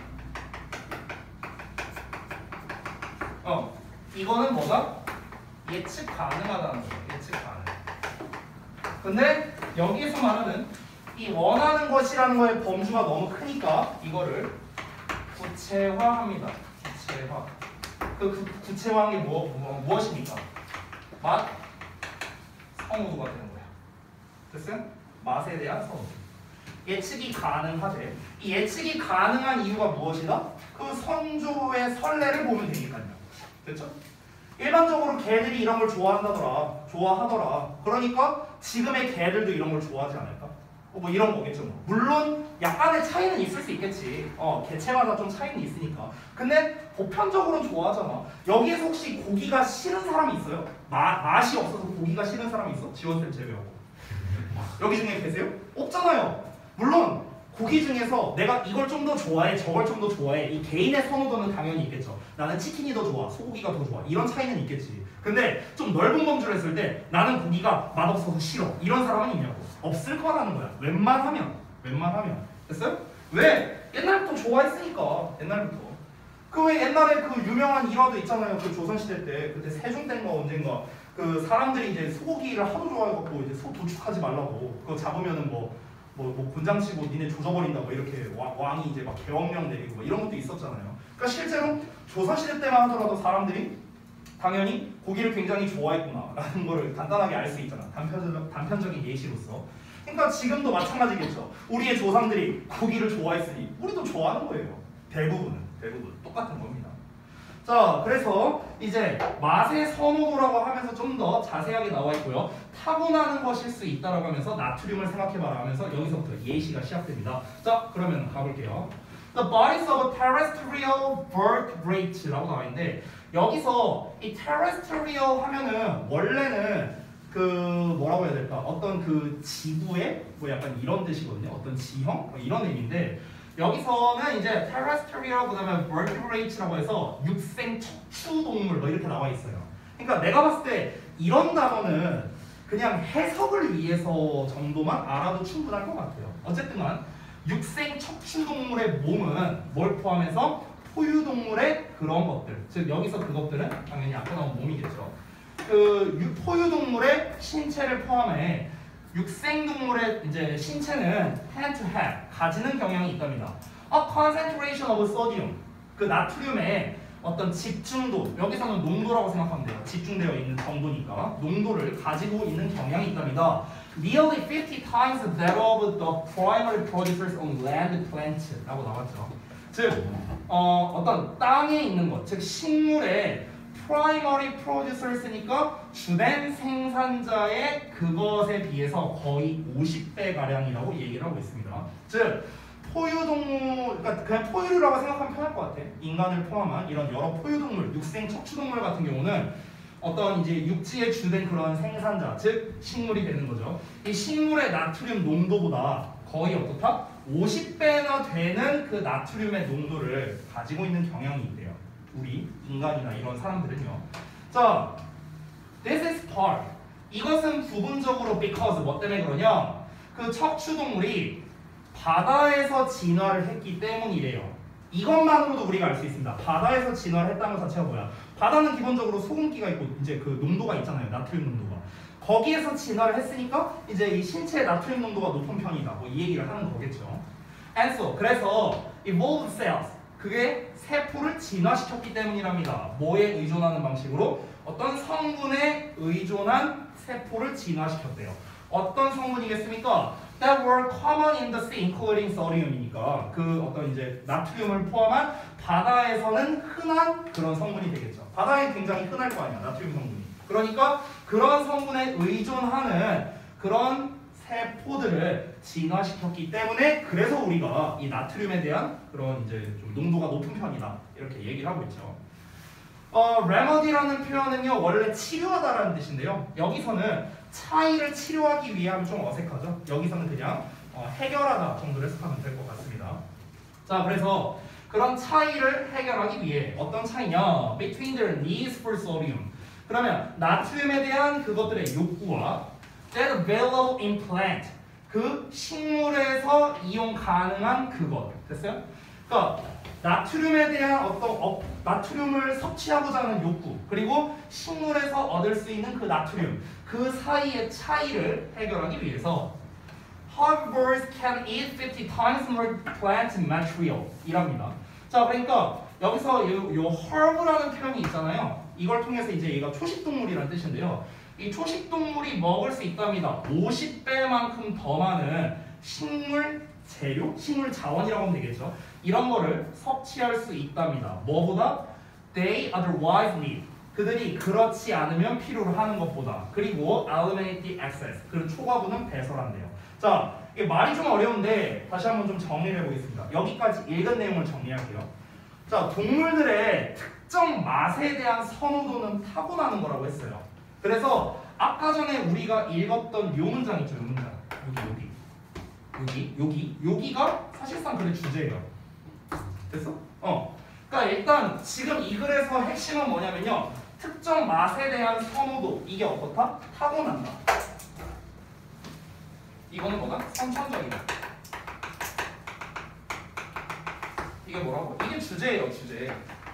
어. 이거는 뭐가? 예측 가능하다는 거죠. 예측 가능. 근데 여기에서 말하는 이 원하는 것이라는 거의 범주가 너무 크니까 이거를 구체화합니다. 구체화. 그 구, 구체화한 게 뭐, 뭐, 무엇입니까? 맛, 선호도가 되는 거야. 됐어요? 맛에 대한 선호도. 예측이 가능하대. 이 예측이 가능한 이유가 무엇이다? 그 선조의 선례를 보면 되니까요. 됐죠? 일반적으로 개들이 이런 걸 좋아한다더라. 좋아하더라. 그러니까 지금의 개들도 이런 걸 좋아하지 않을까? 어, 뭐 이런 거겠죠. 뭐. 물론 약간의 차이는 있을 수 있겠지. 어, 개체마다 좀 차이는 있으니까. 근데 보편적으로는 좋아하잖아. 여기에서 혹시 고기가 싫은 사람이 있어요? 마, 맛이 없어서 고기가 싫은 사람이 있어? 지원쌤 제외하고. 여기 중에 계세요? 없잖아요. 물론 고기 중에서 내가 이걸 좀 더 좋아해, 저걸 좀 더 좋아해. 이 개인의 선호도는 당연히 있겠죠. 나는 치킨이 더 좋아, 소고기가 더 좋아. 이런 차이는 있겠지. 근데 좀 넓은 범주로 했을 때 나는 고기가 맛없어서 싫어. 이런 사람은 있냐고. 없을 거라는 거야. 웬만하면. 웬만하면. 됐어요? 왜? 옛날부터 좋아했으니까. 옛날부터. 그 왜 옛날에 그 유명한 일화도 있잖아요. 그 조선시대 때. 그때 세종 때인가 언젠가. 그 사람들이 이제 소고기를 하도 좋아해갖고 이제 소 도축하지 말라고. 그거 잡으면은 뭐 뭐, 뭐 곤장 치고 니네 조져버린다 뭐 이렇게 와, 왕이 이제 막 계엄령 내리고 뭐 이런 것도 있었잖아요. 그러니까 실제로 조선시대 때만 하더라도 사람들이 당연히 고기를 굉장히 좋아했구나라는 거를 간단하게 알 수 있잖아. 단편적, 단편적인 예시로서. 그러니까 지금도 마찬가지겠죠. 우리의 조상들이 고기를 좋아했으니 우리도 좋아하는 거예요. 대부분은. 대부분. 똑같은 겁니다. 자, 그래서 이제 맛의 선호도라고 하면서 좀 더 자세하게 나와 있고요. 타고나는 것일 수 있다라고 하면서 나트륨을 생각해봐라 하면서 여기서부터 예시가 시작됩니다. 자, 그러면 가볼게요. The bodies of terrestrial vertebrate라고 나와 있는데 여기서 이 terrestrial 하면은 원래는 그 뭐라고 해야 될까? 어떤 그 지구의 뭐 약간 이런 뜻이거든요. 어떤 지형? 뭐 이런 의미인데 여기서는 이제 terrestrial 그다음에 vertebrate라고 해서 육생 척추 동물 뭐 이렇게 나와 있어요. 그러니까 내가 봤을 때 이런 단어는 그냥 해석을 위해서 정도만 알아도 충분할 것 같아요. 어쨌든간 육생 척추 동물의 몸은 뭘 포함해서 포유동물의 그런 것들, 즉 여기서 그것들은 당연히 앞에 나온 몸이겠죠. 그 포유동물의 신체를 포함해 육생동물의 이제 신체는 tend to have 가지는 경향이 있답니다. A concentration of sodium 그 나트륨의 어떤 집중도 여기서는 농도라고 생각하면 돼요. 집중되어 있는 정도니까 농도를 가지고 있는 경향이 있답니다. Nearly fifty times that of the primary producers on land plant라고 나왔죠. 즉 어, 어떤 땅에 있는 것, 즉 식물의 primary producers니까 주된 생산자의 그것에 비해서 거의 오십 배 가량이라고 얘기를 하고 있습니다. 즉 포유동물, 그러니까 그냥 포유류라고 생각하면 편할 것 같아. 인간을 포함한 이런 여러 포유동물, 육생 척추동물 같은 경우는 어떤 이제 육지의 주된 그런 생산자, 즉 식물이 되는 거죠. 이 식물의 나트륨 농도보다 거의 어떻다? 오십 배나 되는 그 나트륨의 농도를 가지고 있는 경향이 있대요. 우리 인간이나 이런 사람들은요. 자, this is part. 이것은 부분적으로 because 뭐 때문에 그러냐? 그 척추동물이 바다에서 진화를 했기 때문이래요. 이것만으로도 우리가 알 수 있습니다. 바다에서 진화를 했다는 것 자체가 뭐야? 바다는 기본적으로 소금기가 있고 이제 그 농도가 있잖아요. 나트륨 농도가. 거기에서 진화를 했으니까 이제 이 신체의 나트륨 농도가 높은 편이다. 뭐 이 얘기를 하는 거겠죠. And so, 그래서 evolved cells 그게 세포를 진화시켰기 때문이랍니다. 뭐에 의존하는 방식으로? 어떤 성분에 의존한 세포를 진화시켰대요. 어떤 성분이겠습니까? That were common in the sea, including sodium이니까 그 어떤 이제 나트륨을 포함한 바다에서는 흔한 그런 성분이 되겠죠. 바다에 굉장히 흔할 거 아니야, 나트륨 성분이. 그러니까 그런 성분에 의존하는 그런 세포들을 진화시켰기 때문에 그래서 우리가 이 나트륨에 대한 그런 이제 좀 농도가 높은 편이다 이렇게 얘기를 하고 있죠. 어, remedy라는 표현은요 원래 치료하다라는 뜻인데요. 여기서는 차이를 치료하기 위해 하면 좀 어색하죠. 여기서는 그냥 어, 해결하다 정도로 해석하면 될 것 같습니다. 자, 그래서 그런 차이를 해결하기 위해 어떤 차이냐? Between their needs for sodium. 그러면 나트륨에 대한 그것들의 욕구와 that available in plant 그 식물에서 이용 가능한 그것 됐어요? 그러니까 나트륨에 대한 어떤 어, 나트륨을 섭취하고자 하는 욕구 그리고 식물에서 얻을 수 있는 그 나트륨 그 사이의 차이를 해결하기 위해서 herbivores can eat fifty times more plant material 이랍니다. 자, 그러니까 여기서 요, 요 herб라는 표현이 있잖아요. 이걸 통해서 이제 얘가 초식동물이라는 뜻인데요. 이 초식동물이 먹을 수 있답니다. 오십 배만큼 더 많은 식물 재료, 식물 자원이라고 하면 되겠죠. 이런 거를 섭취할 수 있답니다. 뭐보다? They otherwise need. 그들이 그렇지 않으면 필요로 하는 것보다. 그리고 eliminate the excess. 그리고 초과분은 배설한대요. 자, 이게 말이 좀 어려운데 다시 한번 좀 정리를 해보겠습니다. 여기까지 읽은 내용을 정리할게요. 자, 동물들의 특정 맛에 대한 선호도는 타고나는 거라고 했어요. 그래서 아까 전에 우리가 읽었던 요 문장 있죠, 요 문장. 여기 여기 여기 여기 여기가 사실상 글의 주제예요. 됐어? 어. 그러니까 일단 지금 이 글에서 핵심은 뭐냐면요. 특정 맛에 대한 선호도 이게 어떻다? 타고난다. 이거는 뭐다? 선천적이다. 이게 뭐라고? 이게 주제예요, 주제.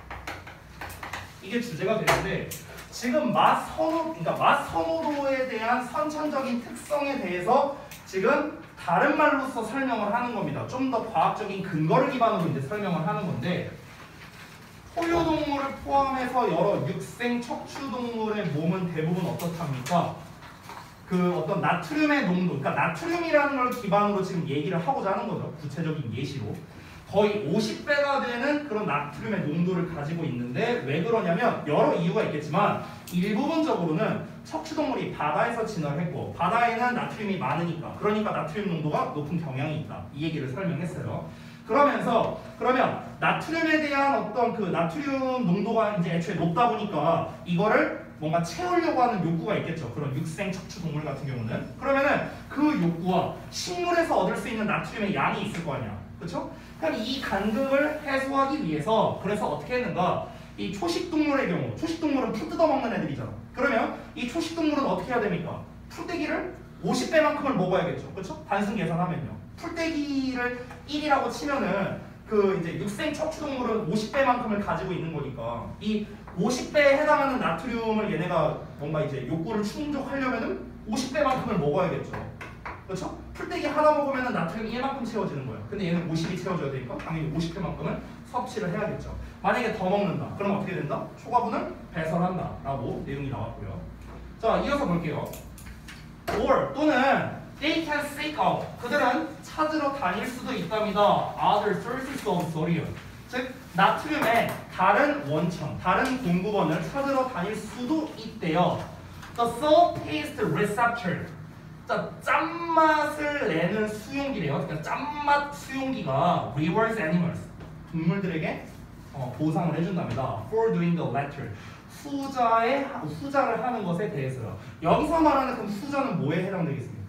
이게 주제가 되는데 지금 맛 선호, 그러니까 맛 선호도에 대한 선천적인 특성에 대해서 지금 다른 말로서 설명을 하는 겁니다. 좀 더 과학적인 근거를 기반으로 이제 설명을 하는 건데 포유동물을 포함해서 여러 육생 척추동물의 몸은 대부분 어떻답니까? 그 어떤 나트륨의 농도, 그러니까 나트륨이라는 걸 기반으로 지금 얘기를 하고자 하는 거죠. 구체적인 예시로. 거의 오십 배가 되는 그런 나트륨의 농도를 가지고 있는데 왜 그러냐면 여러 이유가 있겠지만 일부분적으로는 척추동물이 바다에서 진화를 했고 바다에는 나트륨이 많으니까 그러니까 나트륨 농도가 높은 경향이 있다. 이 얘기를 설명했어요. 그러면서 그러면 나트륨에 대한 어떤 그 나트륨 농도가 이제 애초에 높다 보니까 이거를 뭔가 채우려고 하는 욕구가 있겠죠. 그런 육생 척추동물 같은 경우는. 그러면은 그 욕구와 식물에서 얻을 수 있는 나트륨의 양이 있을 거 아니야. 그렇죠? 그럼 이 간극을 해소하기 위해서 그래서 어떻게 했는가? 이 초식동물의 경우, 초식동물은 풀 뜯어먹는 애들이잖아. 그러면 이 초식동물은 어떻게 해야 됩니까? 풀떼기를 오십 배만큼을 먹어야겠죠. 그렇죠? 단순 계산하면요. 풀떼기를 일이라고 치면은 그 이제 육생 척추동물은 오십 배만큼을 가지고 있는 거니까 이 오십 배에 해당하는 나트륨을 얘네가 뭔가 이제 욕구를 충족하려면은 오십 배만큼을 먹어야겠죠. 그렇죠? 풀떼기 하나 먹으면 나트륨 일만큼 채워지는 거예요. 근데 얘는 오십이 채워져야 되니까 당연히 오십 회만큼은 섭취를 해야겠죠. 만약에 더 먹는다. 그럼 어떻게 된다? 초과분을 배설한다. 라고 내용이 나왔고요. 자, 이어서 볼게요. or 또는 they can seek out. 그들은 찾으러 다닐 수도 있답니다. other sources of sodium. 즉, 나트륨의 다른 원천, 다른 공급원을 찾으러 다닐 수도 있대요. The salt taste receptor. 자, 짠맛을 내는 수용기래요. 그러니까 짠맛 수용기가 rewards animals. 동물들에게 어, 보상을 해준답니다. For doing the latter. 후자의, 후자를 하는 것에 대해서요. 여기서 말하는 그 후자는 뭐에 해당되겠습니까?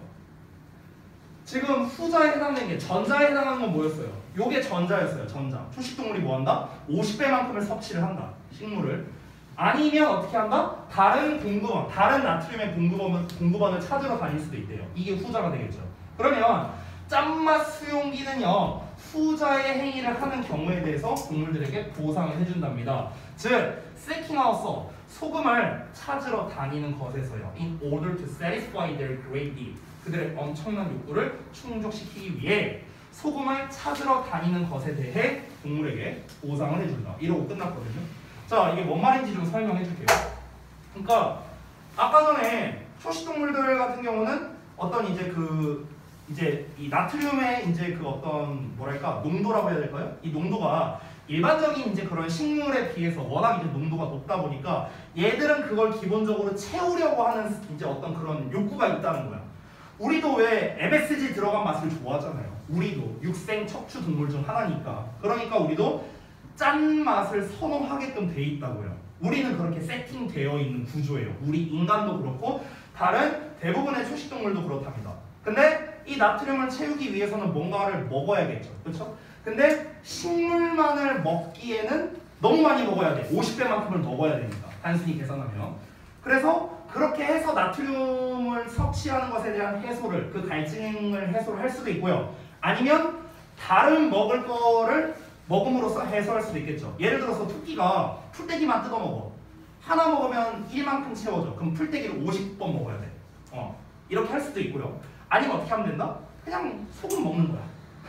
지금 후자에 해당되는 게 전자에 해당하는 건 뭐였어요? 요게 전자였어요. 전자. 초식동물이 뭐한다? 오십 배만큼을 섭취를 한다. 식물을. 아니면 어떻게 한다? 다른 공급원, 다른 나트륨의 공급원을, 공급원을 찾으러 다닐 수도 있대요. 이게 후자가 되겠죠. 그러면 짠맛 수용기는요. 후자의 행위를 하는 경우에 대해서 동물들에게 보상을 해준답니다. 즉, seeking out salt, 소금을 찾으러 다니는 것에서요. In order to satisfy their great need. 그들의 엄청난 욕구를 충족시키기 위해 소금을 찾으러 다니는 것에 대해 동물에게 보상을 해준다. 이러고 끝났거든요. 자, 이게 뭔 말인지 좀 설명해 줄게요. 그러니까 아까 전에 초식동물들 같은 경우는 어떤 이제 그 이제 이 나트륨의 이제 그 어떤 뭐랄까 농도라고 해야 될까요? 이 농도가 일반적인 이제 그런 식물에 비해서 워낙 이제 농도가 높다 보니까 얘들은 그걸 기본적으로 채우려고 하는 이제 어떤 그런 욕구가 있다는 거야. 우리도 왜 엠에스지 들어간 맛을 좋아하잖아요. 우리도 육생 척추 동물 중 하나니까. 그러니까 우리도 짠 맛을 선호하게끔 돼 있다고요. 우리는 그렇게 세팅되어 있는 구조예요. 우리 인간도 그렇고 다른 대부분의 초식동물도 그렇답니다. 근데 이 나트륨을 채우기 위해서는 뭔가를 먹어야겠죠. 그렇죠? 근데 식물만을 먹기에는 너무 많이 먹어야 돼. 오십 배만큼을 먹어야 되니까. 단순히 계산하면. 그래서 그렇게 해서 나트륨을 섭취하는 것에 대한 해소를, 그 갈증을 해소를 할 수도 있고요. 아니면 다른 먹을 거를 먹음으로써 해소할 수도 있겠죠. 예를 들어서 토끼가 풀떼기만 뜯어먹어. 하나 먹으면 일만큼 채워져. 그럼 풀떼기를 오십 번 먹어야 돼. 어, 이렇게 할 수도 있고요. 아니면 어떻게 하면 된다? 그냥 소금 먹는 거야.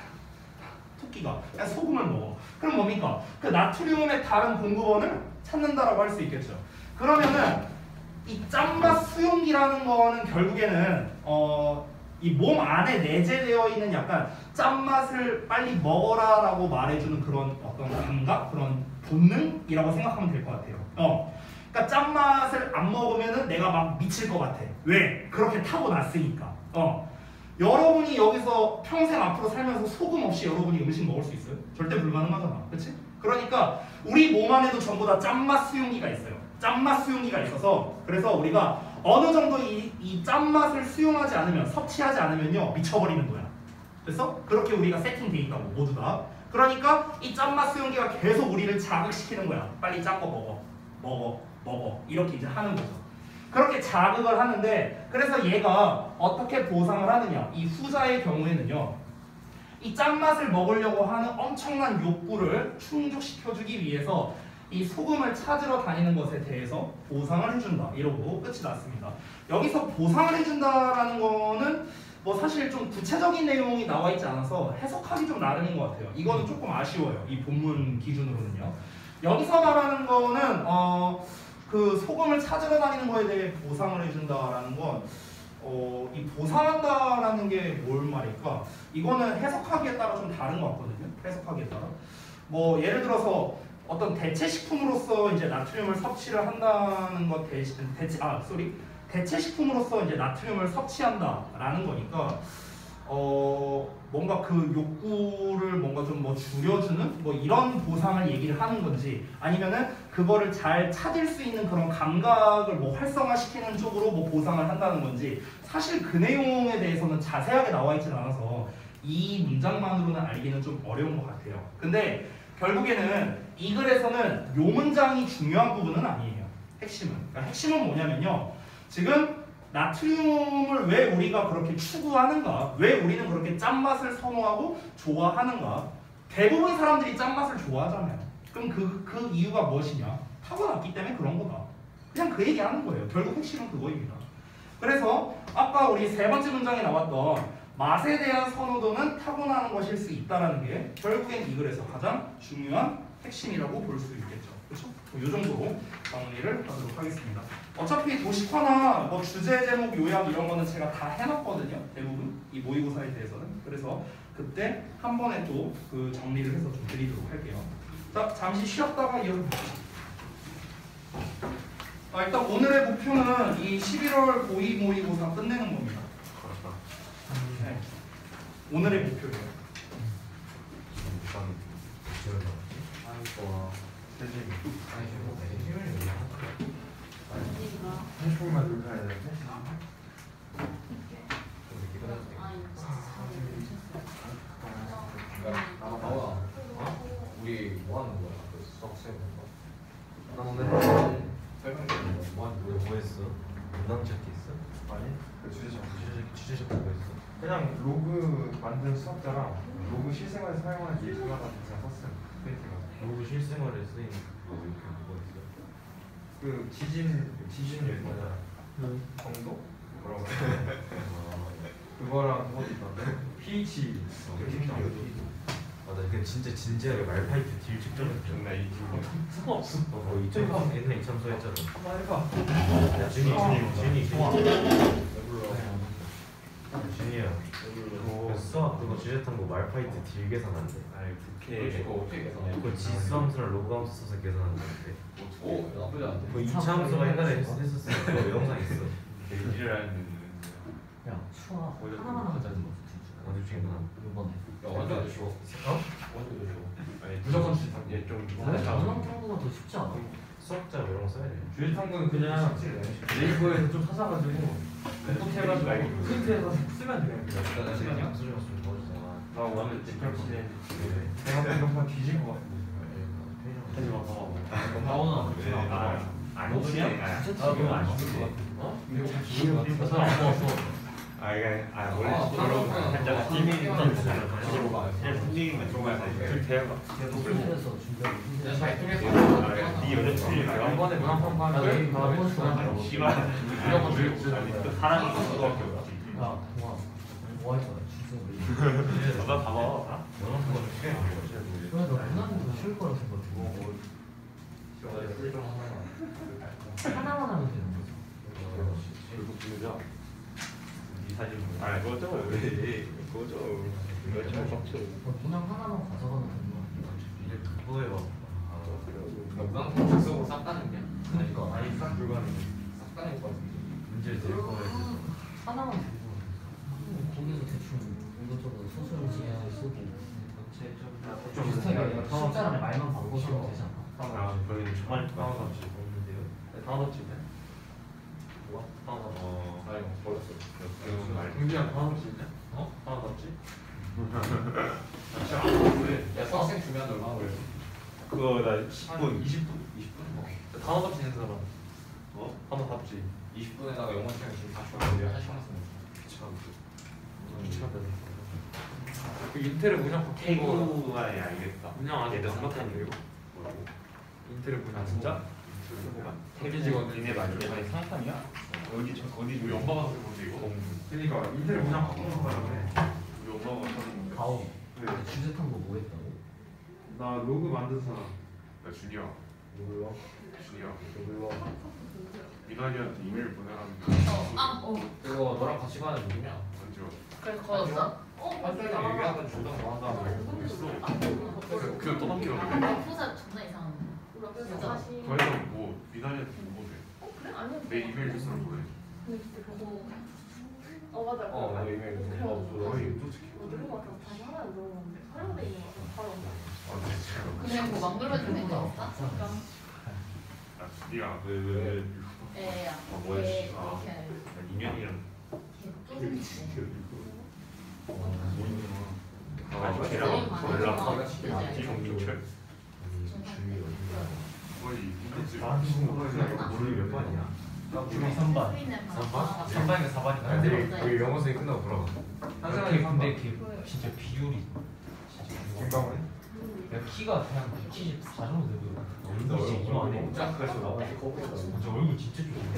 토끼가 그냥 소금을 먹어. 그럼 뭡니까? 그 나트륨의 다른 공급원을 찾는다라고 할 수 있겠죠. 그러면은 이 짠맛 수용기라는 거는 결국에는 어, 이 몸 안에 내재되어 있는 약간 짠맛을 빨리 먹어라라고 말해주는 그런 어떤 감각, 그런 본능이라고 생각하면 될 것 같아요. 어, 그러니까 짠맛을 안 먹으면은 내가 막 미칠 것 같아. 왜? 그렇게 타고났으니까. 어. 여러분이 여기서 평생 앞으로 살면서 소금 없이 여러분이 음식 먹을 수 있어요? 절대 불가능하잖아. 그렇지? 그러니까 우리 몸 안에도 전부 다 짠맛 수용기가 있어요. 짠맛 수용기가 있어서 그래서 우리가 어느 정도 이, 이 짠맛을 수용하지 않으면 섭취하지 않으면요 미쳐버리는 거야. 그래서 그렇게 우리가 세팅돼 있다고 모두 다. 그러니까 이 짠맛 수용기가 계속 우리를 자극시키는 거야. 빨리 짠 거 먹어. 먹어. 먹어. 이렇게 이제 하는 거죠. 그렇게 자극을 하는데 그래서 얘가 어떻게 보상을 하느냐. 이 후자의 경우에는요. 이 짠맛을 먹으려고 하는 엄청난 욕구를 충족시켜주기 위해서 이 소금을 찾으러 다니는 것에 대해서 보상을 해준다. 이러고 끝이 났습니다. 여기서 보상을 해준다라는 거는 뭐 사실 좀 구체적인 내용이 나와 있지 않아서 해석하기 좀 나름인 것 같아요. 이거는 조금 아쉬워요. 이 본문 기준으로는요. 여기서 말하는 거는 어, 그 소금을 찾으러 다니는 거에 대해 보상을 해준다라는 건 어, 이 보상한다라는 게 뭘 말일까? 이거는 해석하기에 따라 좀 다른 것 같거든요. 해석하기에 따라. 뭐 예를 들어서 어떤 대체 식품으로서 이제 나트륨을 섭취를 한다는 것 대신 대체 아 쏘리 대체 식품으로서 이제 나트륨을 섭취한다라는 거니까 어 뭔가 그 욕구를 뭔가 좀 뭐 줄여주는 뭐 이런 보상을 얘기를 하는 건지 아니면은 그거를 잘 찾을 수 있는 그런 감각을 뭐 활성화시키는 쪽으로 뭐 보상을 한다는 건지 사실 그 내용에 대해서는 자세하게 나와 있지는 않아서 이 문장만으로는 알기는 좀 어려운 것 같아요. 근데 결국에는 이 글에서는 요 문장이 중요한 부분은 아니에요. 핵심은. 그러니까 핵심은 뭐냐면요. 지금 나트륨을 왜 우리가 그렇게 추구하는가? 왜 우리는 그렇게 짠맛을 선호하고 좋아하는가? 대부분 사람들이 짠맛을 좋아하잖아요. 그럼 그, 그 이유가 무엇이냐? 타고났기 때문에 그런 거다. 그냥 그 얘기하는 거예요. 결국 핵심은 그거입니다. 그래서 아까 우리 세 번째 문장에 나왔던 맛에 대한 선호도는 타고나는 것일 수 있다는 게 결국엔 이 글에서 가장 중요한 핵심이라고 볼 수 있겠죠. 그렇죠? 이 정도로 정리를 하도록 하겠습니다. 어차피 도식화나 뭐 주제 제목 요약 이런 거는 제가 다 해놨거든요. 대부분 이 모의고사에 대해서는. 그래서 그때 한 번에 또 그 정리를 해서 좀 드리도록 할게요. 자, 잠시 쉬었다가 이어서 아, 일단 오늘의 목표는 이 십일월 고이 모의고사 끝내는 겁니다. 네. 오늘의 목표예요. 아이고 세진이 한쪽만 돌려야 되는데? 나와. 우리 뭐 하는 거야? 그 수학 시험 거? 나 오늘 설명 좀 뭐 하는 거야? 뭐 했어? 문장 찾기 있어? 아니 그 주제적 주제적 주제적 뭐 했어? 그냥 로그 만든 수학자랑 로그 실생활에 사용하는 예술가가 그냥 썼음 페이트가 로그 실생활에 쓰인 뭐 이렇게 뭐 있어? 그 지진 지진 예술가 정도? 뭐라고 해야 그거랑 그것도 있던데 피에이치 맞아, 이게 진짜 진지하게 말파이트 딜 직전에 정말 이 수가 없어. 어, 이천 옛날 이참소 했잖아. 한번 해봐 야, 준이, 준이, 준이, 준이. 준이야. 그 수학 그거 주제 탐구 말파이트 딜 계산한대. 아니, 국회. 그거 어떻게 계산해? 그거 지수함수랑 로그함수 써서 계산한다는데. 오, 나쁘지 않은데. 그 이차함수가 옛날에 했었어. 그거 영상 있어. 일을 하는. 야, 수학 하나만 하면 되는 거 어디 중에 하나. 이번에. 야, 완전 쉬워. 어? 완전 쉬워. 아니, 무조건 주제 탐구. 얘 좀. 원형 탐구가 더 쉽지 않아? 수학자 이런 거 써야 돼. 주제 탐구는 그냥 네이버에서 좀 찾아가지고 검색해가지고 프린트해서 쓰면 돼 나 시간이 시간이야? 없어져서 좀 도와주잖아. 나 오늘 집결치에 내가 이런 뒤질 것 같은데 하지 마, 봐봐. 나오나? 왜? 아, 안 너 그냥 오시네. 진짜 아, 지금 안 안 오시네. 씻을 어? 이거 이거 사람 안 먹었어. 아, 이게 아 원래 아, 그런 그런 한자가 거. 팀이 그런 거. 그냥 분위기가 좋아야 돼. 그 대화가. 계속 프린트해서 준비하고 내가 잘 통해서. 네 여자 틀리가 이번에 문학평가 나 내일 다음에 한번 시간 시간 무조건 주제 주제 또 사랑이 있을 수밖에 없지. 야, 동아, 뭐 할 거야? 주제 너가 봐봐. 너가 그거 시간이 없어. 그래, 너 문학은 더 쉬울 거라 생각해. 하나만 하면 되는 거지. 결국 보자. 이 사진. 아, 그거 좀 왜? 그거 좀. 이거 좀 빡쳐. 뭐 문학 하나만 가져가면 되는 거 같아. 이제 그거에 막. 무당 즉석으로 싹 가는 게. 그러니까. 아니 불가능해. 싹 다닐 것 같은데. 문제를 낼 거에 대해서. 하나만 들고 거기서 대충 이것저것 소설지야 쓰고 좀 비슷하게 그냥 숫자랑 말만 바꿔서 되잖아. 아 거기는 정말 다음 답지 없는데요? 다음 답지네. 뭐야? 다음 답지. 어 아 이거 버렸어. 그런 말 은비야 다음 답지 있냐? 어? 다음 답지? 진짜 안 보는데. 야 수학생 주면 얼마나 걸려? 그거 나 십 분 한 이십 분? 이십 분? 다음 답지 있는 사람. 어? 다음 답지. 이십 분에다가 영어 시간 지금 다 쉬었는데 한 시간 쓰면 귀찮다. 그 인텔의 문양 바뀐 거 태국만이 알겠다. 문양 아직 얘들 안 바뀌었는데 상관없는 이거? 뭐라고? 인텔의 문양 아, 진짜? 태기 직원 니네 말이야? 아니 상판이야? 어디 저 어디 우리 엄마가 하는 건데 이거? 그러니까 인텔의 문양 바뀌는 거라며. 우리 엄마가 하는 거. 가오. 네. 주제탄 거 뭐 했다고? 나 로그 만든 사람. 나 준이야. 누구요? 준이야. 누구요? 민환이한테 이메일 보내라는 어, 아, 어. 그거 너랑 같이 가는 누구냐? 안지워. 그래서 걸었어? 어, 한쪽이랑 얘기하던 중간 뭐 한다고 모르겠어. 아, 그냥 또 바뀌었는데. 아, 포사 존나 이상한데. 그래서 진짜. 다시 더 이상 뭐 민환이한테 뭐 보내? 어 그래? 아니요 내 이메일 주소를 보내. 어 맞아 어 나도 이메일 좀 그래가지고 어, 거의 어떻게? 뭐 누른 거 같아서 다시 하나 물어봤는데 사용돼 있는 거 같아서 바로 온다 아 진짜. 그냥 뭐 만들어주는 거 없어? 아 준이야 그 예, 야. 어, 뭐였지? 예, 아. 이렇게 인연이랑 개쪼는데. 아 제일 걔랑 많은 연락하고 거 그지? 정민철 주위 어디가? 거의 이분이지. 모르는 몇 번이야? 주위 삼 반. 삼반? 삼 반인가 사 반인가? 아, 근데 맞아요. 우리 영어 수업 끝나고 돌아가. 한 걔 시간에 근데 걔 진짜 비율이 김방울? 야 키가 그냥 백칠십사 정도 되고 얼굴이 진짜 이만해. 쫙 그래서 나머지 커버가 진짜 얼굴 진짜 좋네.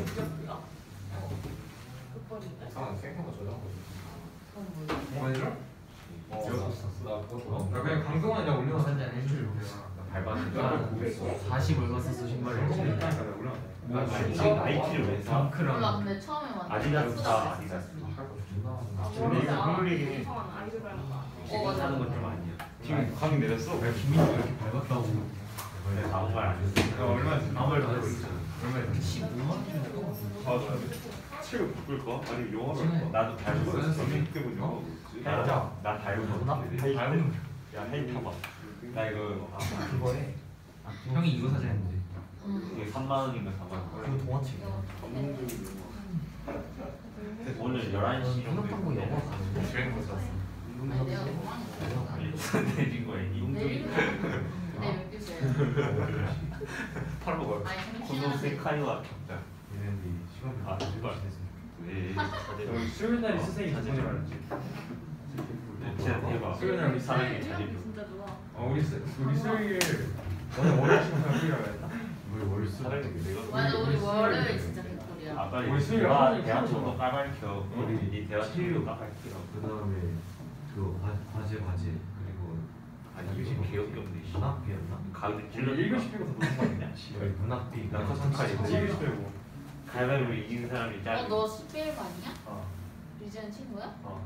끝버린데? 이상한 생각보다 저장 거지. 아니죠? 어, 나 그거 나 그냥 강동원이랑 올려놨어. 한잔 일주일 밟았는데. 사십 얼마 썼어 신발을. 나 지금 나이키를 왜 사? 몰라, 덩크랑 근데 처음에 왔을 때 아디다스 사 쏟았어. 아디다스. 아 근데 이거 몰라 효율이긴 해. 이상한 아이들 닮았다 어, 맞아. 사는 건 좀 아니야. 지금 가격 내렸어? 왜 김민규 이렇게 밟았다고? 내가 아무 말 안 했어. 야 얼마지? 아무 말도 안 했어. 얼마 십오만 원? 아, 책을 바꿀까? 아니 영어를 지금 할까? 나도 밟고 있어. 선생님 때문에 영어 뭐지? 맞아. 나 밟고 나 있어. 밟으면 야 헤이 타봐. 나 이거 그거 해. 형이 이거 사자 했는데 응. 이게 삼만 원인가 사만 원. 그거 동화책이야. 전문적인 영어. 오늘 열한 시 편집한 거 정도에 영어 가지고 주행 거 샀어. 아니, 내가 도망 내진 거야. 내일 내일 몇 개세요? 팔로 걸. 아니, 고노세 카이와 겹다. 얘네들이 시간 아 제발. 왜? 여기 수요일 날이 선생님 자제를 알지? 진짜 대박. 수요일 날 우리 사람이 자리 좀. 진짜 좋아 어 우리 수, 우리 수요일 오늘 월요일 시간 우리가 했다? 우리 월수 사람이 내가. 맞아, 우리 월요일 진짜 개꿀이야. 아 빨리 우리 수요일 대화 하루 대화 종일 정도 켜줘. 까발켜. 우리 이 대화 치료 까발켜. 그 다음에 그 과- 과제 과제 그리고 아니 요즘 개혁이 없네. 씨. 문학비였나? 가을에 우리 일 교시 빼고 다 무슨 말이냐? 여기 문학비 나 카상까지 일 교시 빼고 가위바위보 이기는 사람이 짜. 어, 너 십일 반이야? 어. 유지현 친구야? 어.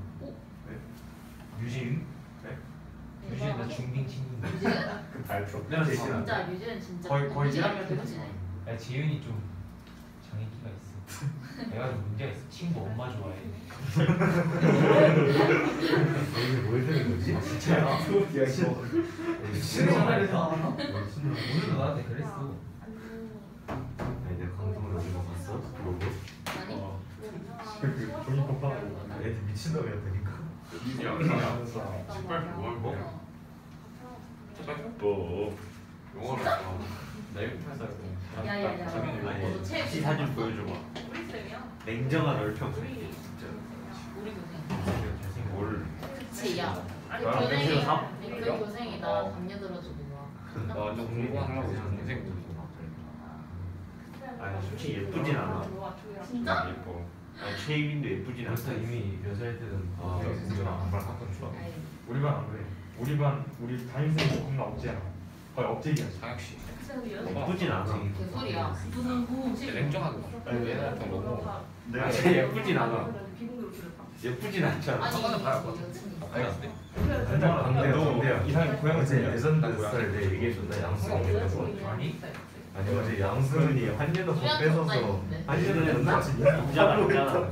유진? 유진 나 중딩 친구인데. 유지현? 그 발표. 내가 제일 싫어. 진짜 유지현 진짜. 거의 거의 유지현 일 학년 때 친구지. 야 재윤이 좀 장애기가 있어. 내가 좀 문제가 있어. 친구 엄마 좋아해. 이게 뭘 되는 거지? 진짜야. 야 이거 오늘도 나한테 그랬어. 아니 내가 강동을 어디서 봤어? 로고? 아니? 어. 그 종이 컵하고 애들 미친놈이었다니까 이야. 빨리 뭐 할 거야? 어. 뭐 영어를 봐. 나 일곱 팔 살고. 야야야. 아니 너 책. 시 사진 보여줘봐. 우리 쌤이야? 냉정한 얼평. 우리 진짜. 우리 교생. 뭘? 그치, 야. 아니 나랑 교생이 펜슬 사? 그 교생이 나 어. 담요 들어주고 와. 나 완전 공부하려고 동생 보고. 아니 솔직히 예쁘진 않아. 진짜? 예뻐. 아니 최이민도 예쁘진 않아. 벌써 이미 여자애들은 아, 진짜 안발 깎은 줄 알아 아이, 우리 반 안 그래 우리 반 우리 담임선생님 겁나 억지야 거의 억제기야 상혁 씨. 예쁘진 않아. 개소리야. 무슨 고 진짜 냉정하게. 아니 얘는 좀 너무. 내가 제일 예쁘진 않아. 비공개로 줄였다 예쁘진 않잖아. 아니, 한번은 봐야 할 여친이. 알겠는데? 반대야 너 반대야 이상하게 고양이 어제 잘 레전드 썰 내 얘기해줬나 양수가 어, 얘기해서 아니? 아니 어제 양수근이 한예도 못 우리한테 뺏어서 없다했는데. 한예도 존나 진짜 인자가 인자가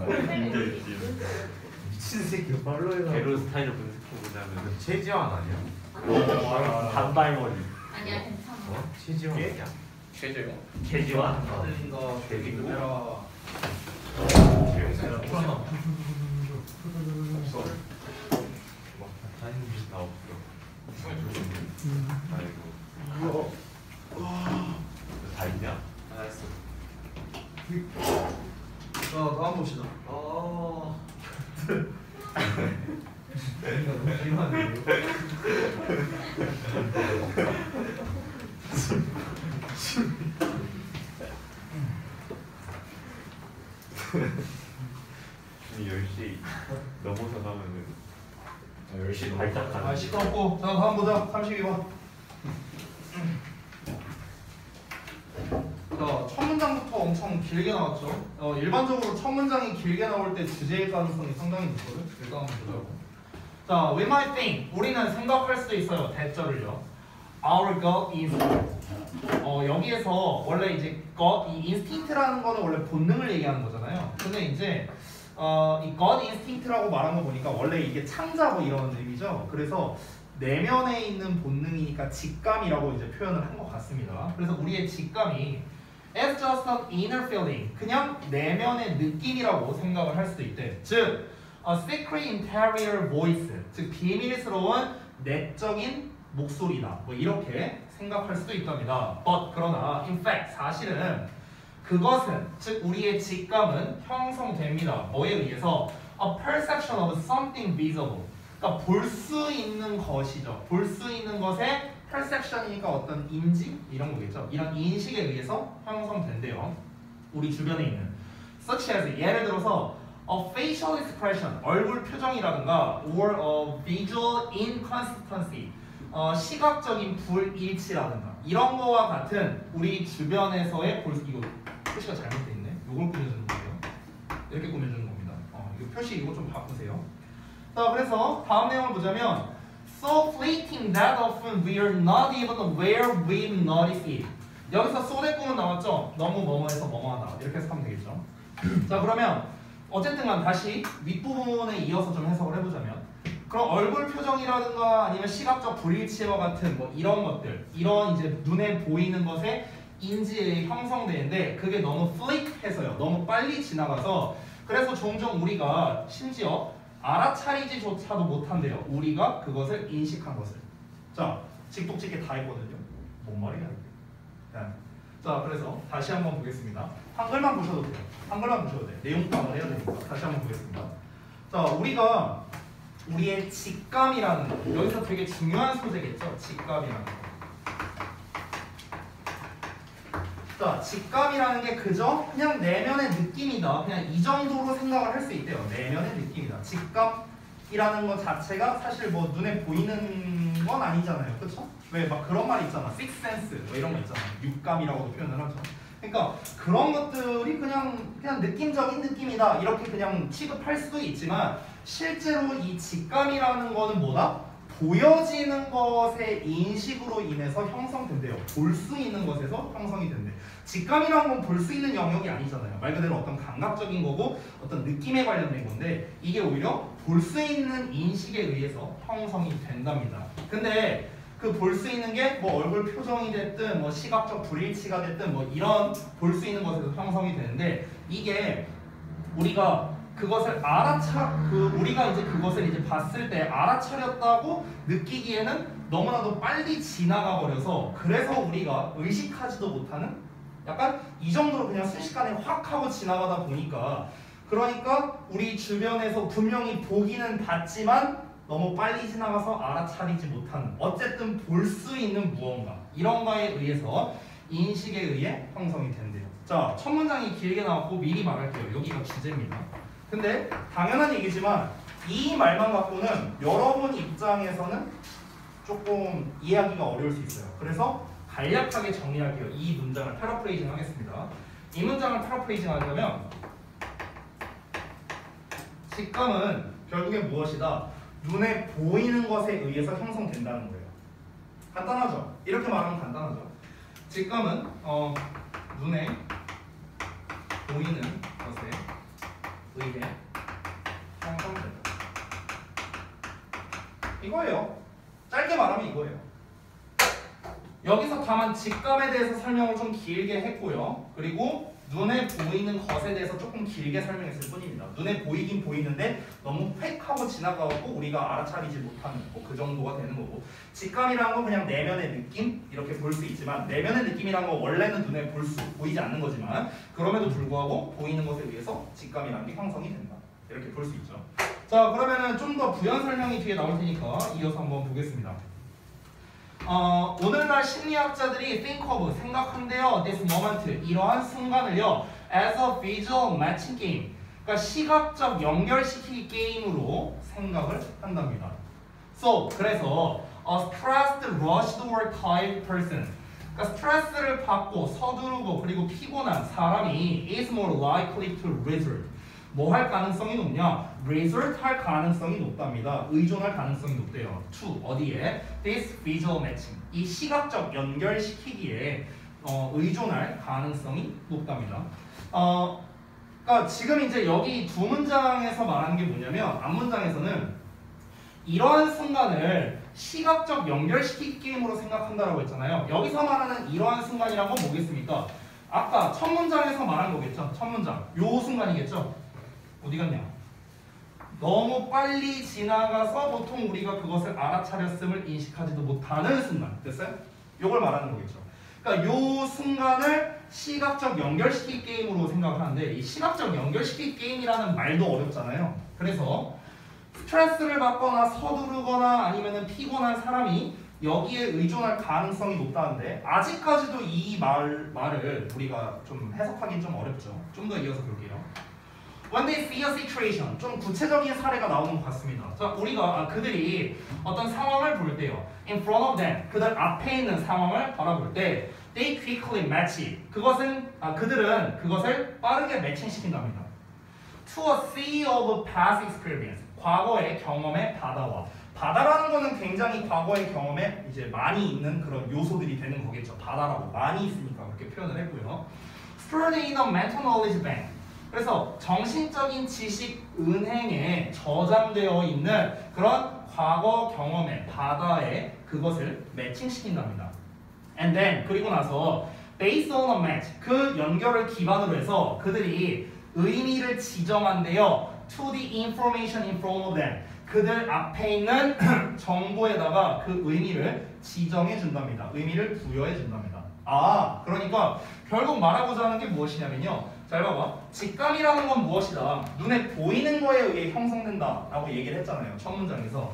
미친 새끼 팔로우해서 게로 스타일을 분석해보자면 최지환 아니야? 단발머리 아니야 괜찮아. 어? 최지환 아니야? 최저요? 개지와 들린다. 데뷔고? 내라. 풀어놔. 없어. 나 없어. 아이고. 다 있냐? 아, 했어. 자, 다음 봅시다. 아 이거 너무 심하네. 열 시 넘어서 가면은 열 시 발작 아, 가는 시끄럽고. 자, 다음 보자. 삼십이 번. 자, 첫 문장부터 엄청 길게 나왔죠. 어, 일반적으로 첫 문장이 길게 나올 때 주제일 가능성이 상당히 높거든. 일단 한번 보자고. 자, we might think. 우리는 생각할 수도 있어요. 대절을요. Our God is. 어, 여기에서 원래 이제 God, 이 instinct라는 거는 원래 본능을 얘기하는 거잖아요. 근데 이제 어, 이 God instinct라고 말한 거 보니까 원래 이게 창자고 이런 의미죠. 그래서 내면에 있는 본능이니까 직감이라고 이제 표현을 한 것 같습니다. 그래서 우리의 직감이 as just an inner feeling, 그냥 내면의 느낌이라고 생각을 할 수도 있대. 즉, a secret interior voice, 즉 비밀스러운 내적인 목소리다. 뭐 이렇게 생각할 수도 있답니다. But 그러나 in fact 사실은 그것은 즉 우리의 직감은 형성됩니다. 뭐에 의해서? A perception of something visible. 그러니까 볼 수 있는 것이죠. 볼 수 있는 것의 perception이니까 어떤 인지 이런 거겠죠. 이런 인식에 의해서 형성된대요. 우리 주변에 있는 such as 예를 들어서 a facial expression 얼굴 표정이라든가 or a visual inconsistency 어, 시각적인 불일치라든가 이런 거와 같은 우리 주변에서의 볼 수 이거 표시가 잘못돼 있네. 이걸 꾸며주는 거예요. 이렇게 꾸며주는 겁니다. 어, 이거 표시 이거 좀 바꾸세요. 자, 그래서 다음 내용을 보자면 so fleeting that often we are not even aware we've noticed it. 여기서 so의 꿈은 나왔죠? 너무 뭐뭐해서 뭐뭐하다 이렇게 해석하면 되겠죠. 자, 그러면 어쨌든 간 다시 윗부분에 이어서 좀 해석을 해보자면 그럼 얼굴 표정이라든가 아니면 시각적 불일치와 같은 뭐 이런 것들 이런 이제 눈에 보이는 것에 인지에 형성되는데 그게 너무 fleet해서요. 너무 빨리 지나가서 그래서 종종 우리가 심지어 알아차리지조차도 못한대요. 우리가 그것을 인식한 것을. 자, 직독직게 다 있거든요. 뭔 말이야 이게. 네. 자, 그래서 다시 한번 보겠습니다. 한글만 보셔도 돼요. 한글만 보셔도 돼요. 내용 파악을 해야 되니까. 다시 한번 보겠습니다. 자, 우리가 우리의 직감이라는 거. 여기서 되게 중요한 소재겠죠. 직감이라는 거. 자, 직감이라는 게 그저 그냥 내면의 느낌이다. 그냥 이 정도로 생각을 할 수 있대요. 내면의 느낌이다. 직감이라는 것 자체가 사실 뭐 눈에 보이는 건 아니잖아요. 그렇죠? 왜 막 그런 말 있잖아. sixth sense 뭐 이런 거 있잖아. 육감이라고도 표현을 하죠. 그러니까 그런 것들이 그냥 그냥 느낌적인 느낌이다. 이렇게 그냥 취급할 수도 있지만 실제로 이 직감이라는 거는 뭐다? 보여지는 것의 인식으로 인해서 형성된대요. 볼 수 있는 것에서 형성이 된대. 직감이라는 건 볼 수 있는 영역이 아니잖아요. 말 그대로 어떤 감각적인 거고 어떤 느낌에 관련된 건데 이게 오히려 볼 수 있는 인식에 의해서 형성이 된답니다. 근데 그 볼 수 있는 게 뭐 얼굴 표정이 됐든 뭐 시각적 불일치가 됐든 뭐 이런 볼 수 있는 것에서 형성이 되는데 이게 우리가 그것을 알아차 그 우리가 이제 그것을 이제 봤을 때 알아차렸다고 느끼기에는 너무나도 빨리 지나가 버려서 그래서 우리가 의식하지도 못하는 약간 이 정도로 그냥 순식간에 확 하고 지나가다 보니까 그러니까 우리 주변에서 분명히 보기는 봤지만 너무 빨리 지나가서 알아차리지 못하는 어쨌든 볼 수 있는 무언가 이런 거에 의해서 인식에 의해 형성이 된대요. 자, 첫 문장이 길게 나왔고 미리 말할게요. 여기가 주제입니다. 근데 당연한 얘기지만 이 말만 갖고는 여러분 입장에서는 조금 이해하기가 어려울 수 있어요. 그래서 간략하게 정리할게요. 이 문장을 패러프레이징 하겠습니다. 이 문장을 패러프레이징 하려면 직감은 결국엔 무엇이다? 눈에 보이는 것에 의해서 형성된다는 거예요. 간단하죠? 이렇게 말하면 간단하죠? 직감은 어, 눈에 보이는 것에 의해 형성된다. 이거예요. 짧게 말하면 이거예요. 여기서 다만 직감에 대해서 설명을 좀 길게 했고요. 그리고 눈에 보이는 것에 대해서 조금 길게 설명했을 뿐입니다. 눈에 보이긴 보이는데 너무 획 하고 지나가고 우리가 알아차리지 못하는 뭐 그 정도가 되는 거고, 직감이라는 건 그냥 내면의 느낌 이렇게 볼 수 있지만, 내면의 느낌이라는 건 원래는 눈에 볼 수 보이지 않는 거지만 그럼에도 불구하고 보이는 것에 의해서 직감이라는 게 형성이 된다. 이렇게 볼 수 있죠. 자, 그러면은 좀 더 부연 설명이 뒤에 나올 테니까 이어서 한번 보겠습니다. 어, 오늘날 심리학자들이 think of, 생각한대요. this moment, 이러한 순간을요 as a visual matching game, 그러니까 시각적 연결시키기 게임으로 생각을 한답니다. So, 그래서 a stressed, rushed or tired person, 그러니까 스트레스를 받고 서두르고 그리고 피곤한 사람이 is more likely to resort, 뭐 할 가능성이 높냐? resort 할 가능성이 높답니다. 의존할 가능성이 높대요. to, 어디에? this visual matching, 이 시각적 연결시키기에 어, 의존할 가능성이 높답니다. 어, 그러니까 지금 이제 여기 두 문장에서 말하는 게 뭐냐면, 앞문장에서는 이러한 순간을 시각적 연결시키기 게임으로 생각한다라고 했잖아요. 여기서 말하는 이러한 순간이란 건 뭐겠습니까? 아까 첫 문장에서 말한 거겠죠. 첫 문장, 요 순간이겠죠. 어디 갔냐? 너무 빨리 지나가서 보통 우리가 그것을 알아차렸음을 인식하지도 못하는 순간. 됐어요? 요걸 말하는 거겠죠. 그러니까 요 순간을 시각적 연결시키기 게임으로 생각을 하는데, 이 시각적 연결시키기 게임이라는 말도 어렵잖아요. 그래서 스트레스를 받거나 서두르거나 아니면은 피곤한 사람이 여기에 의존할 가능성이 높다는데, 아직까지도 이 말, 말을 우리가 좀 해석하기는 좀 어렵죠. 좀 더 이어서 볼게요. When they see a situation, 좀 구체적인 사례가 나오는 것 같습니다. 자, 우리가 아, 그들이 어떤 상황을 볼 때요, in front of them, 그들 앞에 있는 상황을 바라볼 때, they quickly match it. 그것은 아, 그들은 그것을 빠르게 매칭시킨답니다. To a sea of past experience, 과거의 경험의 바다와. 바다라는 거는 굉장히 과거의 경험에 이제 많이 있는 그런 요소들이 되는 거겠죠. 바다라고 많이 있으니까 그렇게 표현을 했고요. Stored in a mental knowledge bank, 그래서 정신적인 지식 은행에 저장되어 있는 그런 과거 경험의 바다에 그것을 매칭시킨답니다. And then, 그리고 나서 based on a match, 그 연결을 기반으로 해서 그들이 의미를 지정한대요. To the information in front of them, 그들 앞에 있는 정보에다가 그 의미를 지정해 준답니다. 의미를 부여해 준답니다. 아, 그러니까 결국 말하고자 하는 게 무엇이냐면요, 잘 봐봐. 직감이라는 건 무엇이다? 눈에 보이는 거에 의해 형성된다 라고 얘기를 했잖아요, 첫 문장에서.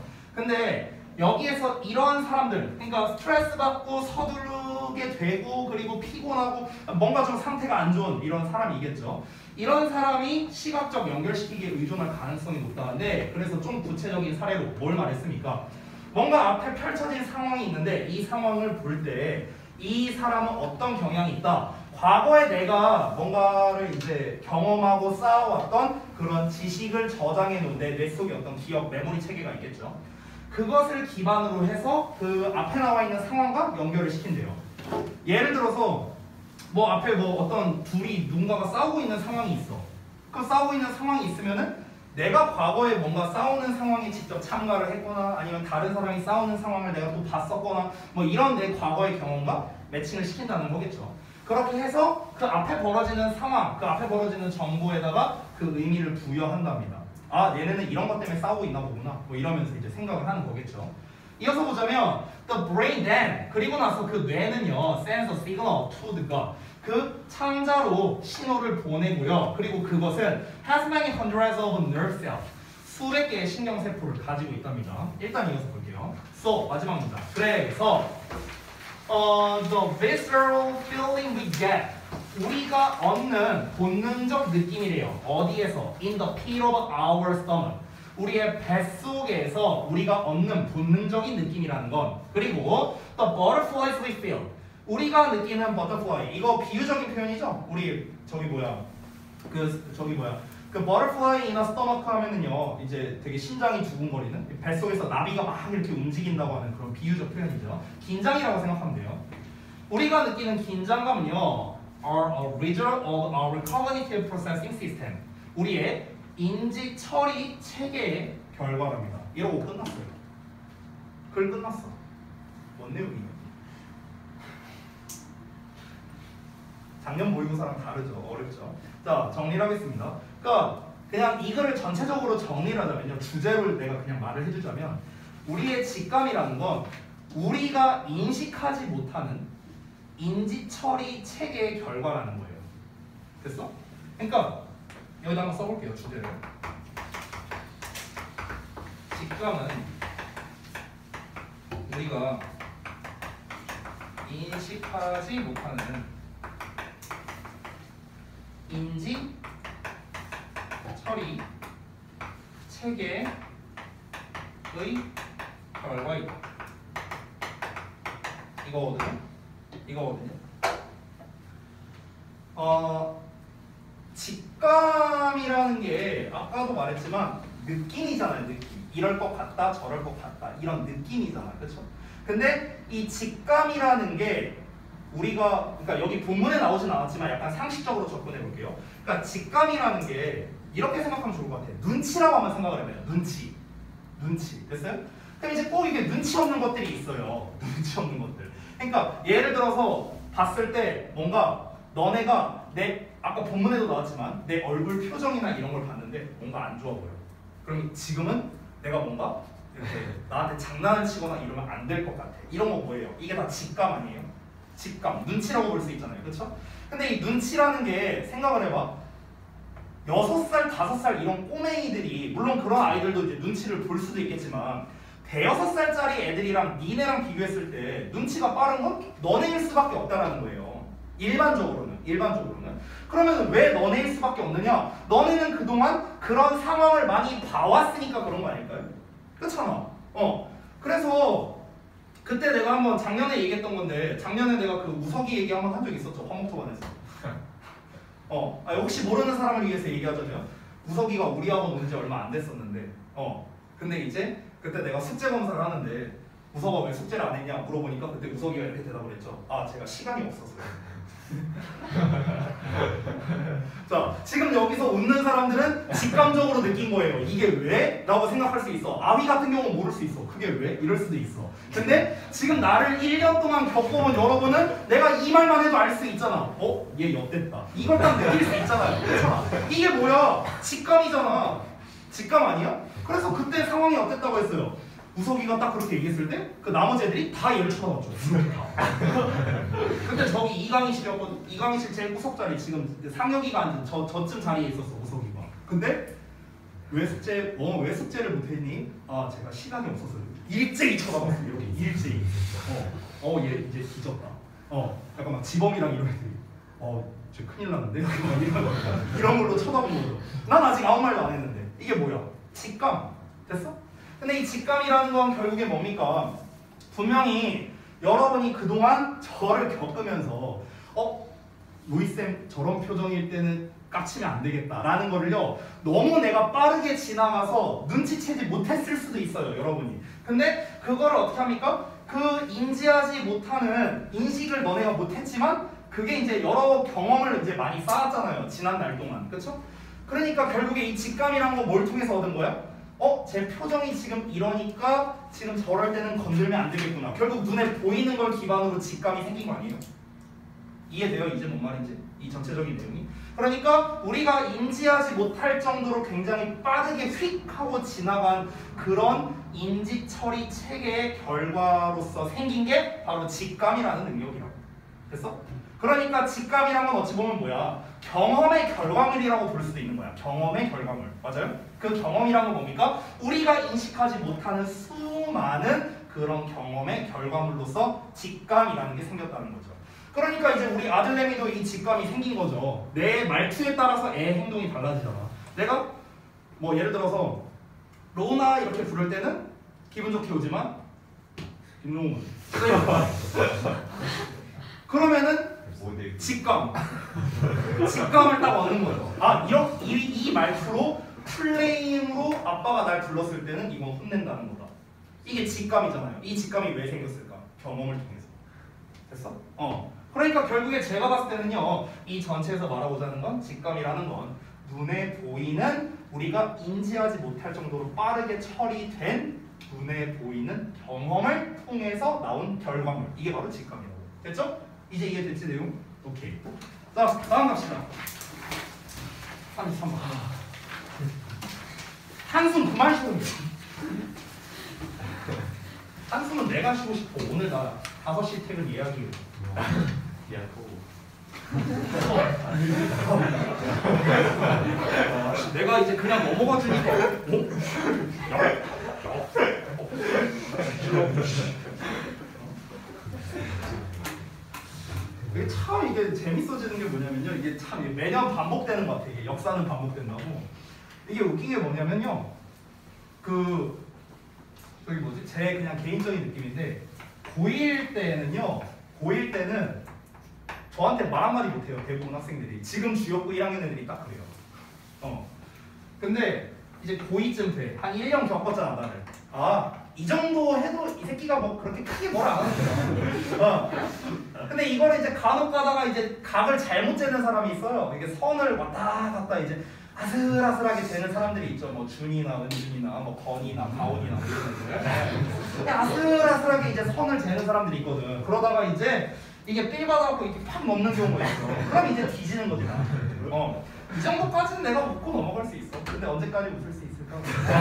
근데 여기에서 이러한 사람들, 그러니까 스트레스 받고 서두르게 되고 그리고 피곤하고 뭔가 좀 상태가 안 좋은 이런 사람이겠죠. 이런 사람이 시각적 연결시키기에 의존할 가능성이 높다는데, 그래서 좀 구체적인 사례로 뭘 말했습니까? 뭔가 앞에 펼쳐진 상황이 있는데 이 상황을 볼 때 이 사람은 어떤 경향이 있다. 과거에 내가 뭔가를 이제 경험하고 쌓아왔던 그런 지식을 저장해 놓은 내 뇌 속에 어떤 기억, 메모리 체계가 있겠죠. 그것을 기반으로 해서 그 앞에 나와 있는 상황과 연결을 시킨대요. 예를 들어서 뭐 앞에 뭐 어떤 둘이 누군가가 싸우고 있는 상황이 있어. 그 싸우고 있는 상황이 있으면은 내가 과거에 뭔가 싸우는 상황에 직접 참가를 했거나 아니면 다른 사람이 싸우는 상황을 내가 또 봤었거나 뭐 이런 내 과거의 경험과 매칭을 시킨다는 거겠죠. 그렇게 해서 그 앞에 벌어지는 상황, 그 앞에 벌어지는 정보에다가 그 의미를 부여한답니다. 아, 얘네는 이런 것 때문에 싸우고 있나 보구나. 뭐 이러면서 이제 생각을 하는 거겠죠. 이어서 보자면 the brain then, 그리고 나서 그 뇌는요 sends a signal to the god, 그 창자로 신호를 보내고요. 그리고 그것은 has many hundreds of nerve cells, 수백 개의 신경세포를 가지고 있답니다. 일단 이어서 볼게요. So, 마지막 문장. 그래서 어, the visceral feeling we get, 우리가 얻는 본능적 느낌이래요. 어디에서? In the pit of our stomach, 우리의 뱃속에서 우리가 얻는 본능적인 느낌이라는 건. 그리고 the butterflies we feel, 우리가 느끼는 butterfly, 이거 비유적인 표현이죠? 우리 저기 뭐야 그 저기 뭐야 그 butterfly in a stomach 하면은요 이제 되게 심장이 두근거리는, 뱃속에서 나비가 막 이렇게 움직인다고 하는 그런 비유적 표현이죠. 긴장이라고 생각하면 돼요. 우리가 느끼는 긴장감은요, are a result of our cognitive processing system. 우리의 인지 처리 체계의 결과랍니다. 이러고 끝났어요. 글 끝났어. 뭔 내용이에요? 작년 모의고사랑 다르죠. 어렵죠. 자, 정리를 하겠습니다. 그러니까 그냥 이 글을 전체적으로 정리를 하자면요. 주제를 내가 그냥 말을 해주자면 우리의 직감이라는 건 우리가 인식하지 못하는 인지 처리 체계의 결과라는 거예요. 됐어? 그러니까 여기다 한번 써볼게요. 주제를. 직감은 우리가 인식하지 못하는 인지 처리 체계의 결과이다. 이거거든요. 이거거든요. 어, 직감이라는 게 아까도 말했지만 느낌이잖아요. 느낌. 이럴 것 같다, 저럴 것 같다. 이런 느낌이잖아요. 그렇죠? 근데 이 직감이라는 게 우리가 그러니까 여기 본문에 나오진 않았지만 약간 상식적으로 접근해 볼게요. 그러니까 직감이라는 게 이렇게 생각하면 좋을 것 같아요. 눈치라고 한번 생각을 해봐요. 눈치. 눈치. 됐어요? 그럼 이제 꼭 이게 눈치 없는 것들이 있어요. 눈치 없는 것들. 그러니까 예를 들어서 봤을 때 뭔가 너네가 내 아까 본문에도 나왔지만 내 얼굴 표정이나 이런 걸 봤는데 뭔가 안 좋아 보여. 그럼 지금은 내가 뭔가 이렇게 나한테 장난을 치거나 이러면 안 될 것 같아. 이런 거 뭐예요? 이게 다 직감 아니에요? 직감, 눈치라고 볼 수 있잖아요. 그렇죠? 근데 이 눈치라는 게 생각을 해봐. 여섯 살, 다섯 살 이런 꼬맹이들이 물론 그런 아이들도 이제 눈치를 볼 수도 있겠지만 대여섯 살짜리 애들이랑 니네랑 비교했을 때 눈치가 빠른 건 너네일 수밖에 없다라는 거예요. 일반적으로는. 일반적으로는. 그러면 왜 너네일 수밖에 없느냐? 너네는 그동안 그런 상황을 많이 봐왔으니까 그런 거 아닐까요? 그렇잖아. 어. 그래서 그때 내가 한번 작년에 얘기했던 건데 작년에 내가 그 우석이 얘기 한번 한 적 있었죠. 화목토반에서. 어. 아, 혹시 모르는 사람을 위해서 얘기하자면 우석이가 우리 학원 온 지 얼마 안 됐었는데 어. 근데 이제 그때 내가 숙제 검사를 하는데 우석아 왜 숙제를 안 했냐 물어보니까 그때 우석이가 이렇게 대답을 했죠. 아 제가 시간이 없어서요. 자 지금 여기서 웃는 사람들은 직감적으로 느낀 거예요. 이게 왜? 라고 생각할 수 있어. 아위 같은 경우는 모를 수 있어. 그게 왜? 이럴 수도 있어. 근데 지금 나를 일 년 동안 겪어본 여러분은 내가 이 말만 해도 알 수 있잖아. 어? 얘 엿됐다. 이걸 딱 느낄 수 있잖아요. 그렇잖아. 이게 뭐야? 직감이잖아. 직감 아니야? 그래서 그때 상황이 어땠다고 했어요. 우석이가 딱 그렇게 얘기했을 때 그 나머지 애들이 다 얘를 쳐다봤죠. 근데 저기 이강희실이었거든. 이강희실 제일 구석 자리 지금 상혁이가 앉은 저, 저쯤 자리에 있었어. 우석이가. 근데 왜 숙제 어 왜 숙제를 못했니? 아 제가 시간이 없어서요. 일제히 쳐다봤어. 이렇게 일제히. 어어 얘 이제 뒤졌다. 어 약간 막 지범이랑 이런 애들이 어쟤 큰일 났는데 이런 이런 걸로 쳐다본 거죠. 난 아직 아무 말도 안 했는데 이게 뭐야? 직감. 됐어? 근데 이 직감이라는 건 결국에 뭡니까? 분명히 여러분이 그동안 저를 겪으면서 어? 로이쌤 저런 표정일 때는 깝치면 안 되겠다라는 거를요 너무 내가 빠르게 지나가서 눈치채지 못했을 수도 있어요 여러분이. 근데 그거를 어떻게 합니까? 그 인지하지 못하는 인식을 너네가 못했지만 그게 이제 여러 경험을 이제 많이 쌓았잖아요 지난 날 동안. 그쵸? 그러니까 결국에 이 직감이란 거 뭘 통해서 얻은 거야? 어? 제 표정이 지금 이러니까 지금 저럴 때는 건들면 안 되겠구나. 결국 눈에 보이는 걸 기반으로 직감이 생긴 거 아니에요? 이해돼요? 이제 뭔 말인지? 이 전체적인 내용이? 그러니까 우리가 인지하지 못할 정도로 굉장히 빠르게 휙 하고 지나간 그런 인지 처리 체계의 결과로서 생긴 게 바로 직감이라는 능력이라고. 됐어? 그러니까 직감이란 건 어찌 보면 뭐야? 경험의 결과물이라고 볼 수도 있는 거야. 경험의 결과물. 맞아요? 그 경험이란 건 뭡니까? 우리가 인식하지 못하는 수많은 그런 경험의 결과물로서 직감이라는 게 생겼다는 거죠. 그러니까 이제 우리 아들내미도 이 직감이 생긴 거죠. 내 말투에 따라서 애 행동이 달라지잖아. 내가 뭐 예를 들어서 로나 이렇게 부를 때는 기분 좋게 오지만 김롱은 그러면은 직감 직감을 딱 얻는 거예요. 아 이런 이, 이 말투로 플레임으로 아빠가 날 불렀을 때는 이건 혼낸다는 거다. 이게 직감이잖아요. 이 직감이 왜 생겼을까? 경험을 통해서. 됐어? 어. 그러니까 결국에 제가 봤을 때는요, 이 전체에서 말하고자 하는 건 직감이라는 건 눈에 보이는 우리가 인지하지 못할 정도로 빠르게 처리된 눈에 보이는 경험을 통해서 나온 결과물. 이게 바로 직감이라고. 됐죠? 이제 이해됐지 내용? 오케이. 자, 다음 갑시다. 삼십삼 번. 한숨 그만 쉬고 있어. 한숨은 내가 쉬고 싶어. 오늘 나 다섯 시 퇴근 예약이에요. 야, 또. 아, 내가 이제 그냥 넘어가 주니까 어? 이게 참 이게 재밌어지는 게 뭐냐면요, 이게 참 매년 반복되는 것 같아. 이게 역사는 반복된다고. 이게 웃긴 게 뭐냐면요, 그 저기 뭐지, 제 그냥 개인적인 느낌인데 고일 때는요, 고일 때는 저한테 말 한마디 못해요. 대부분 학생들이. 지금 주역고 일 학년 애들이 딱 그래요. 어. 근데 이제 고이쯤 돼. 한 일 년 겪었잖아 나를. 아, 이 정도 해도 이 새끼가 뭐 그렇게 크게 뭘 안 하는구나. 어. 근데 이거를 이제 간혹 가다가 이제 각을 잘못 재는 사람이 있어요. 이게 선을 왔다 갔다 이제 아슬아슬하게 재는 사람들이 있죠. 뭐 준이나 은준이나 뭐 건이나 가온이나 뭐 이런 애들. 그냥 아슬아슬하게 이제 선을 재는 사람들이 있거든. 그러다가 이제 이게 삘 받아갖고 이렇게 팍 넘는 경우가 있어. 그럼 이제 뒤지는 거지 나. 어. 이 정도까지는 내가 웃고 넘어갈 수 있어. 근데 언제까지 웃을 수 있을까?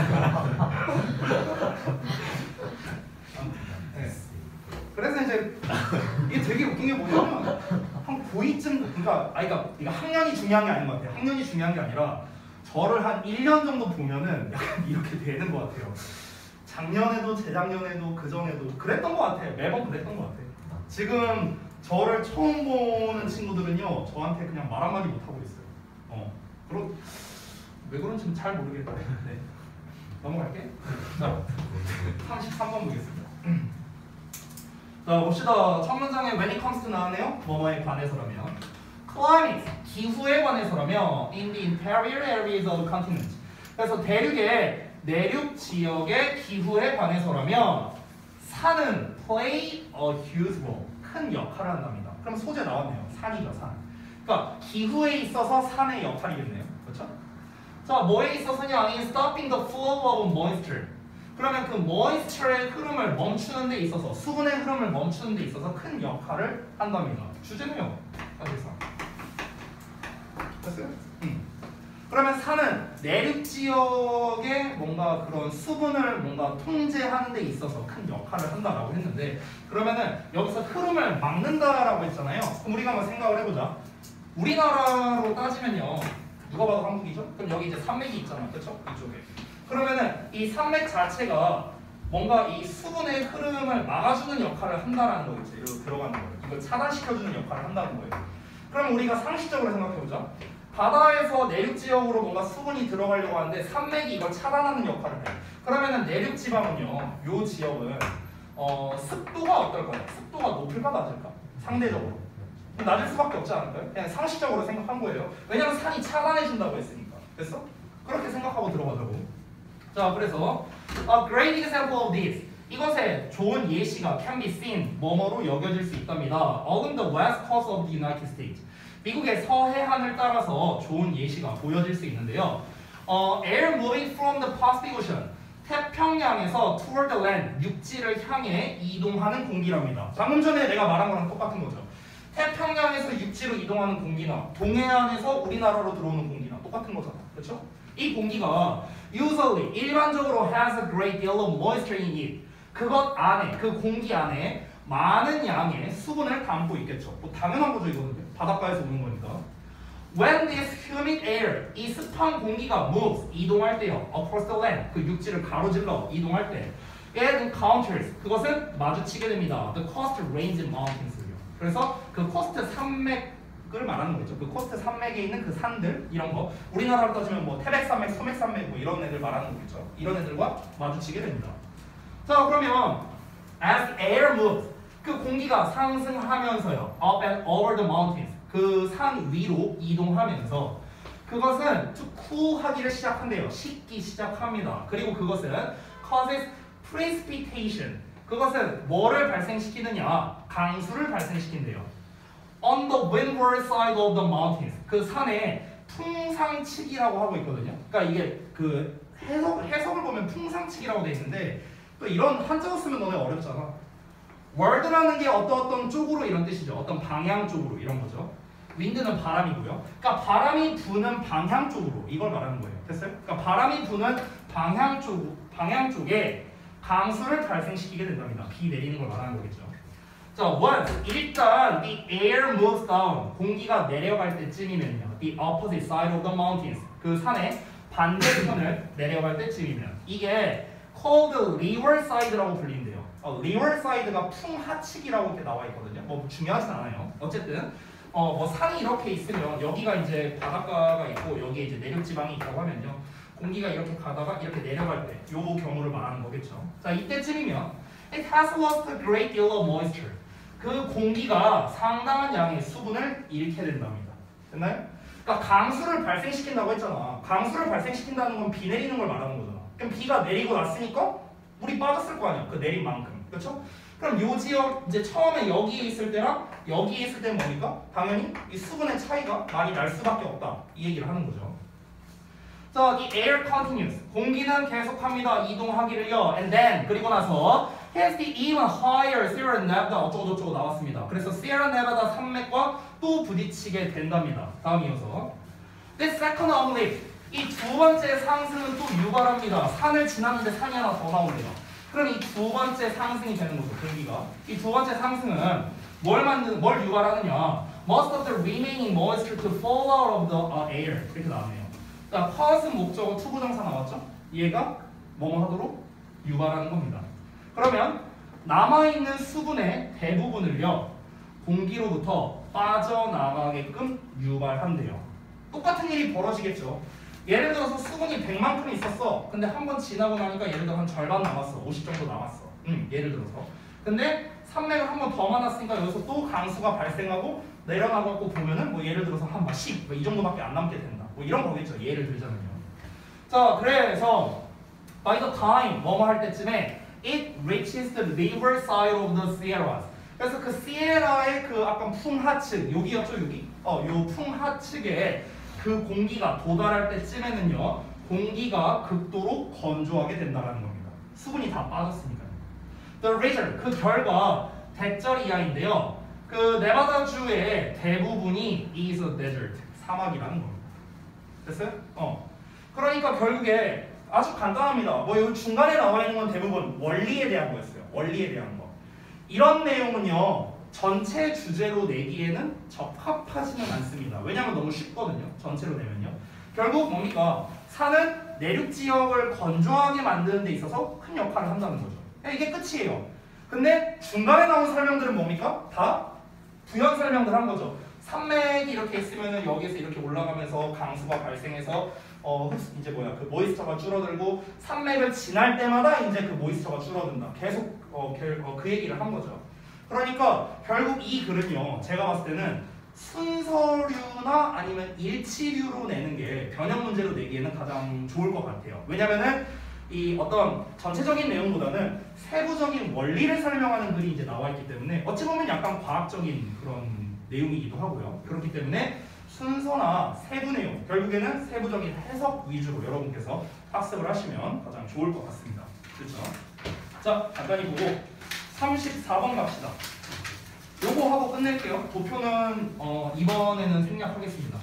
네. 그래서 이제 이게 되게 웃긴 게 뭐냐면 한 고이쯤, 그러니까 아니 그러니까 이거 학년이 중요한 게 아닌 것 같아요. 학년이 중요한 게 아니라 저를 한 일 년 정도 보면은 약간 이렇게 되는 것 같아요. 작년에도 재작년에도 그전에도 그랬던 것 같아요. 매번 그랬던 것 같아요. 지금 저를 처음 보는 친구들은요, 저한테 그냥 말 한마디 못하고 있어요. 어, 그러, 왜 그런지는 잘 모르겠다. 네. 넘어갈게. 자, 삼십삼 번 보겠습니다. 자, 봅시다. 첫 문장에 when it comes to 나왔네요. 뭐뭐에 관해서라면. climate, 기후에 관해서라면 in the interior areas of the continent. 그래서 대륙의 내륙 지역의 기후에 관해서라면 산은 play a huge role, 큰 역할을 한답니다. 그럼 소재 나왔네요. 산이죠, 산. 그러니까 기후에 있어서 산의 역할이겠네요. 그렇죠? 자, 뭐에 있어서냐? in stopping the flow of moisture. 그러면 그 moisture의 흐름을 멈추는 데 있어서, 수분의 흐름을 멈추는 데 있어서 큰 역할을 한답니다. 주제는요. 사실상. 됐어요? 음. 그러면 산은 내륙 지역의 뭔가 그런 수분을 뭔가 통제하는 데 있어서 큰 역할을 한다라고 했는데, 그러면은 여기서 흐름을 막는다라고 했잖아요. 그럼 우리가 한번 생각을 해보자. 우리나라로 따지면요, 누가 봐도 한국이죠? 그럼 여기 이제 산맥이 있잖아, 그렇죠? 이쪽에. 그러면은 이 산맥 자체가 뭔가 이 수분의 흐름을 막아주는 역할을 한다라는 거겠죠. 이렇게 들어가는 거예요. 이걸 차단시켜주는 역할을 한다는 거예요. 그럼 우리가 상식적으로 생각해보자. 바다에서 내륙 지역으로 뭔가 수분이 들어가려고 하는데 산맥이 이걸 차단하는 역할을 해요. 그러면은 내륙 지방은요, 요 지역은 어, 습도가 어떨까요? 습도가 높을까 낮을까? 상대적으로 낮을 수밖에 없지 않을까요? 그냥 상식적으로 생각한 거예요. 왜냐면 산이 차단해준다고 했으니까. 됐어? 그렇게 생각하고 들어가자고. 자, 그래서 a great example of this. 이것의 좋은 예시가 can be seen, 뭐뭐로 여겨질 수 있답니다. along the west coast of the United States. 미국의 서해안을 따라서 좋은 예시가 보여질 수 있는데요. 어, air moving from the Pacific Ocean. 태평양에서 toward the land, 육지를 향해 이동하는 공기랍니다. 방금 전에 내가 말한 거랑 똑같은 거죠. 태평양에서 육지로 이동하는 공기나 동해안에서 우리나라로 들어오는 공기나 똑같은 거잖아. 그렇죠? 이 공기가 usually, 일반적으로 has a great deal of moisture in it. 그것 안에, 그 공기 안에 많은 양의 수분을 담고 있겠죠. 뭐 당연한 거죠, 이거는. 바닷가에서 오는 거니까. When this humid air, 이 습한 공기가 moves, 이동할 때요. across the land, 그 육지를 가로질러 이동할 때. it encounters, 그것은 마주치게 됩니다. the coast range mountains. 그래서 그 코스트 산맥을 말하는 거죠. 그 코스트 산맥에 있는 그 산들, 이런 거. 우리나라로 따지면 뭐 태백산맥, 서맥산맥 뭐 이런 애들 말하는 거겠죠. 이런 애들과 마주치게 됩니다. 자, 그러면 as air moves, 그 공기가 상승하면서요. up and over the mountains, 그 산 위로 이동하면서 그것은 to cool 하기를 시작한대요. 식기 시작합니다. 그리고 그것은 causes precipitation, 그것은 뭐를 발생시키느냐? 강수를 발생시킨대요. On the windward side of the mountains. 그 산에 풍상치기라고 하고 있거든요. 그러니까 이게 그 해석, 해석을 보면 풍상치기라고 돼 있는데 또 이런 한자어 쓰면 너네 어렵잖아. word라는 게 어떤 어떤 쪽으로 이런 뜻이죠. 어떤 방향 쪽으로 이런 거죠. wind는 바람이고요. 그러니까 바람이 부는 방향 쪽으로 이걸 말하는 거예요. 됐어요? 그러니까 바람이 부는 방향 쪽 방향 쪽에 강수를 발생시키게 된답니다. 비 내리는 걸 말하는 거겠죠. 자, once 일단 the air moves down 공기가 내려갈 때쯤이면요. the opposite side of the mountains 그 산의 반대편을 내려갈 때쯤이면 이게 called leeward side라고 불린대요. 어, leeward side가 풍하측이라고 이렇게 나와 있거든요. 뭐 중요하진 않아요. 어쨌든 어, 뭐 산이 이렇게 있으면 여기가 이제 바닷가가 있고 여기에 이제 내륙 지방이 있다고 하면요. 공기가 이렇게 가다가 이렇게 내려갈 때 요 경우를 말하는 거겠죠. 자, 이때쯤이면 it has lost a great deal of moisture. 그 공기가 상당한 양의 수분을 잃게 된답니다. 됐나요? 그러니까 강수를 발생시킨다고 했잖아. 강수를 발생시킨다는 건 비 내리는 걸 말하는 거잖아. 그럼 비가 내리고 났으니까 물이 빠졌을 거 아니야. 그 내린 만큼. 그렇죠? 그럼 요 지역 이제 처음에 여기에 있을 때랑 여기에 있을 때는 뭡니까? 당연히 이 수분의 차이가 많이 날 수밖에 없다. 이 얘기를 하는 거죠. 자, the air continues. 공기는 계속합니다. 이동하기를요. And then 그리고 나서 has the even higher Sierra Nevada 어쩌고 저쩌고 나왔습니다. 그래서 Sierra Nevada 산맥과 또 부딪히게 된답니다. 다음 이어서 the second uplift. 이 두 번째 상승은 또 유발합니다. 산을 지났는데 산이 하나 더 나옵니다. 그럼 이 두 번째 상승이 되는 거죠. 공기가. 이 두 번째 상승은 뭘 만드는, 뭘 유발하느냐? Most of the remaining moisture to fall out of the air. 이렇게 나왔네요. 자, cause 목적어 투부정사 나왔죠? 얘가 뭐뭐 하도록 유발하는 겁니다. 그러면 남아있는 수분의 대부분을요 공기로부터 빠져나가게끔 유발한대요. 똑같은 일이 벌어지겠죠. 예를 들어서 수분이 백만큼 있었어. 근데 한 번 지나고 나니까 예를 들어 한 절반 남았어. 오십 정도 남았어. 음, 예를 들어서. 근데 산맥을 한 번 더 만났으니까 여기서 또 강수가 발생하고 내려나가고 보면은 뭐 예를 들어서 한 십, 뭐 이 정도밖에 안 남게 된다. 뭐 이런 거겠죠. 예를 들자면요. 자, 그래서 by the time 뭐뭐 할 때쯤에 it reaches the river side of the Sierras. 그래서 그 시에라의 그 아까 풍하측 여기였죠, 여기. 어, 요 풍하측에 그 공기가 도달할 때쯤에는요, 공기가 극도로 건조하게 된다는 겁니다. 수분이 다 빠졌으니까요. The result 그 결과 대절 이하인데요. 그 네바다주의 대부분이 is a desert 사막이라는 겁니다. 됐어요? 어. 그러니까 결국에 아주 간단합니다. 뭐 여기 중간에 나와 있는 건 대부분 원리에 대한 거였어요. 원리에 대한 거. 이런 내용은요 전체 주제로 내기에는 적합하지는 않습니다. 왜냐하면 너무 쉽거든요. 전체로 내면요. 결국 뭡니까? 산은 내륙 지역을 건조하게 만드는 데 있어서 큰 역할을 한다는 거죠. 이게 끝이에요. 근데 중간에 나온 설명들은 뭡니까? 다 부연 설명들 한 거죠. 산맥이 이렇게 있으면은 여기에서 이렇게 올라가면서 강수가 발생해서 어 이제 뭐야 그 모이스처가 줄어들고 산맥을 지날 때마다 이제 그 모이스처가 줄어든다. 계속 어, 결, 어, 그 얘기를 한 거죠. 그러니까 결국 이 글은요 제가 봤을 때는 순서류나 아니면 일치류로 내는 게 변형 문제로 내기에는 가장 좋을 것 같아요. 왜냐면은 이 어떤 전체적인 내용보다는 세부적인 원리를 설명하는 글이 이제 나와 있기 때문에 어찌 보면 약간 과학적인 그런 내용이기도 하고요. 그렇기 때문에 순서나 세부 내용, 결국에는 세부적인 해석 위주로 여러분께서 학습을 하시면 가장 좋을 것 같습니다. 그렇죠? 자, 간단히 보고 삼십사 번 갑시다. 요거 하고 끝낼게요. 도표는 어, 이번에는 생략하겠습니다.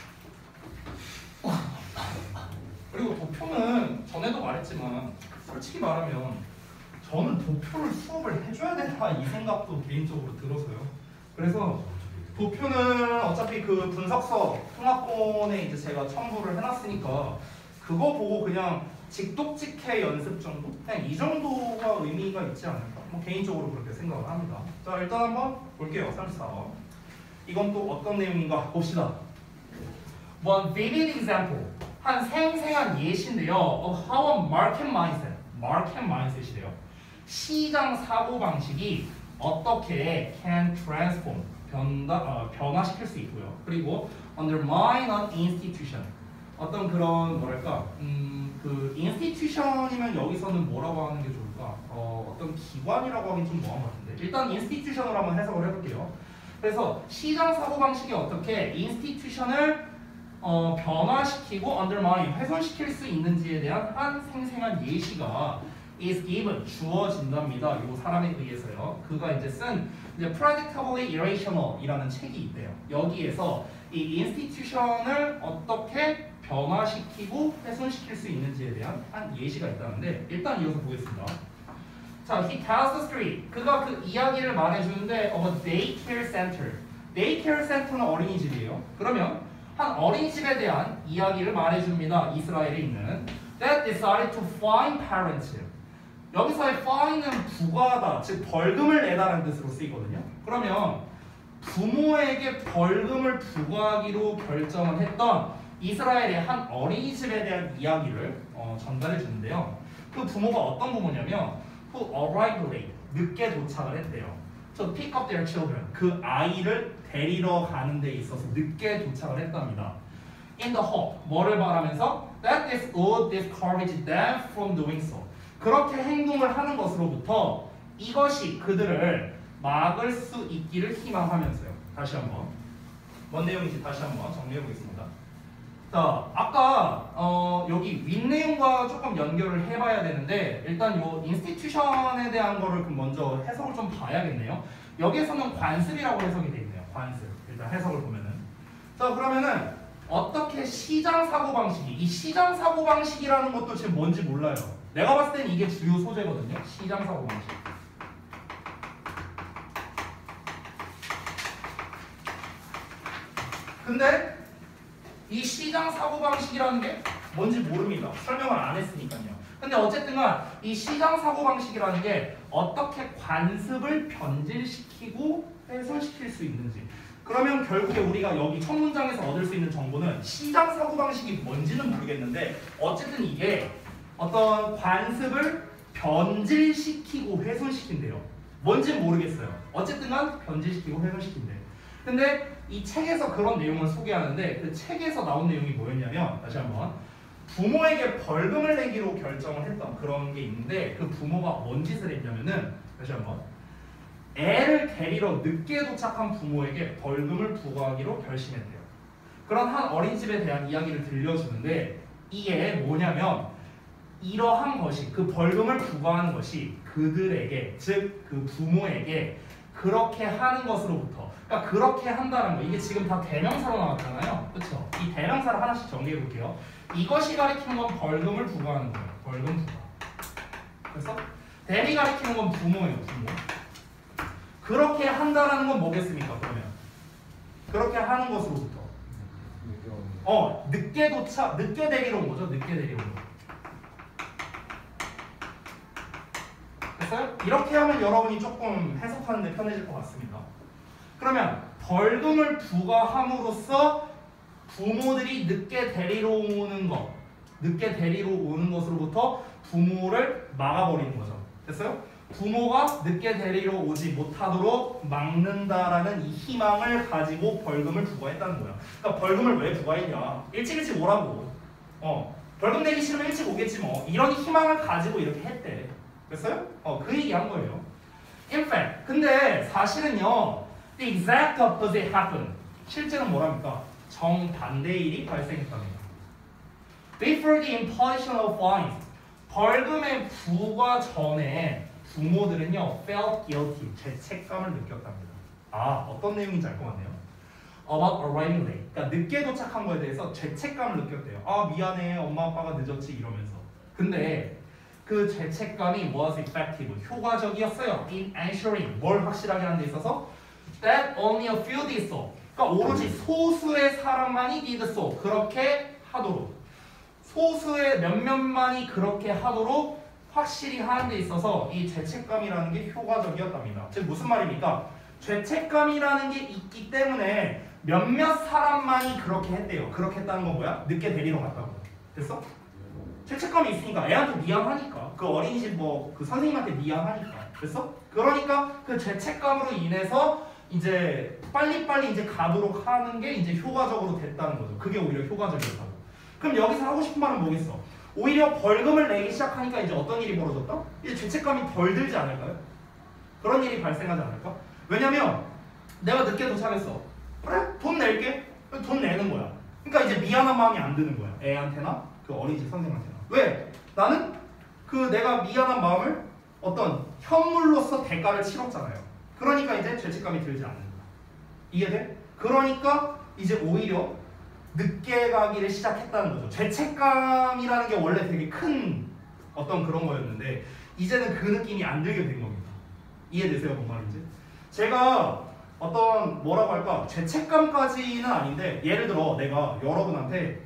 그리고 도표는 전에도 말했지만 솔직히 말하면 저는 도표를 수업을 해줘야 된다 이 생각도 개인적으로 들어서요. 그래서 도표는 어차피 그 분석서 통합본에 이제 제가 첨부를 해놨으니까 그거 보고 그냥 직독직해 연습 정도? 그냥 이 정도가 의미가 있지 않을까? 뭐 개인적으로 그렇게 생각을 합니다. 자, 일단 한번 볼게요. 삼십사 번. 이건 또 어떤 내용인가 봅시다. One vivid example. 한 생생한 예시인데요. Of how a market mindset. market mindset이래요. 시장 사고 방식이 어떻게 can transform 변다, 어, 변화시킬 수 있고요. 그리고 undermine an institution. 어떤 그런 뭐랄까 음, 그 institution이면 여기서는 뭐라고 하는 게 좋을까? 어, 어떤 기관이라고 하긴 좀 뭐한 것 같은데 일단 institution으로 한번 해석을 해볼게요. 그래서 시장 사고 방식이 어떻게 institution을 어, 변화시키고 undermine 훼손시킬 수 있는지에 대한 한 생생한 예시가 is given 주어진답니다. 이 사람에 의해서요. 그가 이제 쓴 이제 predictably irrational이라는 책이 있대요. 여기에서 이 institution을 어떻게 변화시키고 훼손시킬 수 있는지에 대한 한 예시가 있다는데 일단 이어서 보겠습니다. 자, he tells the story. 그가 그 이야기를 말해주는데 of a daycare center. daycare center는 어린이집이에요. 그러면 한 어린이집에 대한 이야기를 말해줍니다. 이스라엘에 있는 that decided to fine parents. 여기서의 fine은 부과하다, 즉 벌금을 내다라는 뜻으로 쓰이거든요. 그러면 부모에게 벌금을 부과하기로 결정을 했던 이스라엘의 한 어린이집에 대한 이야기를 어, 전달해 주는데요. 그 부모가 어떤 부모냐면 who arrived late, 늦게 도착을 했대요. to pick up their children, 그 아이를 데리러 가는 데 있어서 늦게 도착을 했답니다. in the hope, 뭐를 바라면서 that this would discourage them from doing so. 그렇게 행동을 하는 것으로부터 이것이 그들을 막을 수 있기를 희망하면서요. 다시 한번 뭔 내용인지 다시 한번 정리해 보겠습니다. 자, 아까 어, 여기 윗내용과 조금 연결을 해봐야 되는데 일단 요 인스티튜션에 대한 거를 먼저 해석을 좀 봐야겠네요. 여기에서는 관습이라고 해석이 돼 있네요. 관습. 일단 해석을 보면은 자 그러면은 어떻게 시장 사고 방식이 이 시장 사고 방식이라는 것도 지금 뭔지 몰라요. 내가 봤을 때는 이게 주요 소재거든요. 시장 사고 방식. 근데 이 시장 사고방식이라는 게 뭔지 모릅니다. 설명을 안 했으니까요. 근데 어쨌든간 이 시장 사고방식이라는 게 어떻게 관습을 변질시키고 훼손시킬 수 있는지. 그러면 결국에 우리가 여기 첫 문장에서 얻을 수 있는 정보는 시장 사고방식이 뭔지는 모르겠는데 어쨌든 이게 어떤 관습을 변질시키고 훼손시킨대요. 뭔지는 모르겠어요. 어쨌든간 변질시키고 훼손시킨대. 근데 이 책에서 그런 내용을 소개하는데 그 책에서 나온 내용이 뭐였냐면 다시 한번 부모에게 벌금을 내기로 결정을 했던 그런 게 있는데 그 부모가 뭔 짓을 했냐면은 다시 한번 애를 데리러 늦게 도착한 부모에게 벌금을 부과하기로 결심했대요. 그런 한 어린이집에 대한 이야기를 들려주는데 이게 뭐냐면 이러한 것이 그 벌금을 부과하는 것이 그들에게 즉 그 부모에게 그렇게 하는 것으로부터 그러니까 그렇게 한다는 거 이게 지금 다 대명사로 나왔잖아요. 그렇죠? 이 대명사를 하나씩 정리해 볼게요. 이것이 가리키는 건 벌금을 부과하는 거예요. 벌금 부과. 그래서 대리 가리키는 건 부모예요. 부모. 그렇게 한다라는 건 뭐겠습니까? 그러면 그렇게 하는 것으로부터 어 늦게 도착 늦게 데리러 온 거죠. 늦게 데리러 온 거. 됐어요? 이렇게 하면 여러분이 조금 해석하는 데 편해질 것 같습니다. 그러면 벌금을 부과함으로써 부모들이 늦게 데리러 오는 것, 늦게 데리러 오는 것으로부터 부모를 막아버리는 거죠. 됐어요? 부모가 늦게 데리러 오지 못하도록 막는다라는 이 희망을 가지고 벌금을 부과했다는 거야. 그러니까 벌금을 왜 부과했냐? 일찍 일찍 오라고. 어, 벌금 내기 싫으면 일찍 오겠지 뭐. 이런 희망을 가지고 이렇게 했대. 됐어요? 어, 그 얘기한 거예요. In fact, 근데 사실은요. The exact opposite happened. 실제는 뭐랍니까? 정반대의 일이 발생했답니다. Before the imposition of fines, 벌금의 부과 전에 부모들은요 felt guilty, 죄책감을 느꼈답니다. 아, 어떤 내용인지 알 것 같네요. About arriving late, 그러니까 늦게 도착한 거에 대해서 죄책감을 느꼈대요. 아, 미안해, 엄마 아빠가 늦었지 이러면서. 근데 그 죄책감이 was effective, 효과적이었어요. In ensuring, 뭘 확실하게 하는 데 있어서 that only a few did so. 그러니까 오로지 소수의 사람만이 did so. 그렇게 하도록. 소수의 몇몇만이 그렇게 하도록 확실히 하는 데 있어서 이 죄책감이라는 게 효과적이었답니다. 즉 무슨 말입니까? 죄책감이라는 게 있기 때문에 몇몇 사람만이 그렇게 했대요. 그렇게 했다는 건 뭐야? 늦게 데리러 갔다고. 됐어? 죄책감이 있으니까 애한테 미안하니까 그 어린이집 뭐 그 선생님한테 미안하니까. 됐어? 그러니까 그 죄책감으로 인해서 이제 빨리빨리 이제 가도록 하는 게 이제 효과적으로 됐다는 거죠. 그게 오히려 효과적이었다고. 그럼 여기서 하고 싶은 말은 뭐겠어? 오히려 벌금을 내기 시작하니까 이제 어떤 일이 벌어졌다? 이제 죄책감이 덜 들지 않을까요? 그런 일이 발생하지 않을까? 왜냐면 내가 늦게 도착했어. 그래? 돈 낼게. 돈 내는 거야. 그러니까 이제 미안한 마음이 안 드는 거야. 애한테나 그 어린이집 선생님한테나. 왜? 나는 그 내가 미안한 마음을 어떤 현물로서 대가를 치렀잖아요. 그러니까 이제 죄책감이 들지 않는 거야. 이해돼? 그러니까 이제 오히려 늦게 가기를 시작했다는 거죠. 죄책감이라는 게 원래 되게 큰 어떤 그런 거였는데 이제는 그 느낌이 안 들게 된 겁니다. 이해되세요? 뭔 말인지? 제가 어떤 뭐라고 할까? 죄책감까지는 아닌데 예를 들어 내가 여러분한테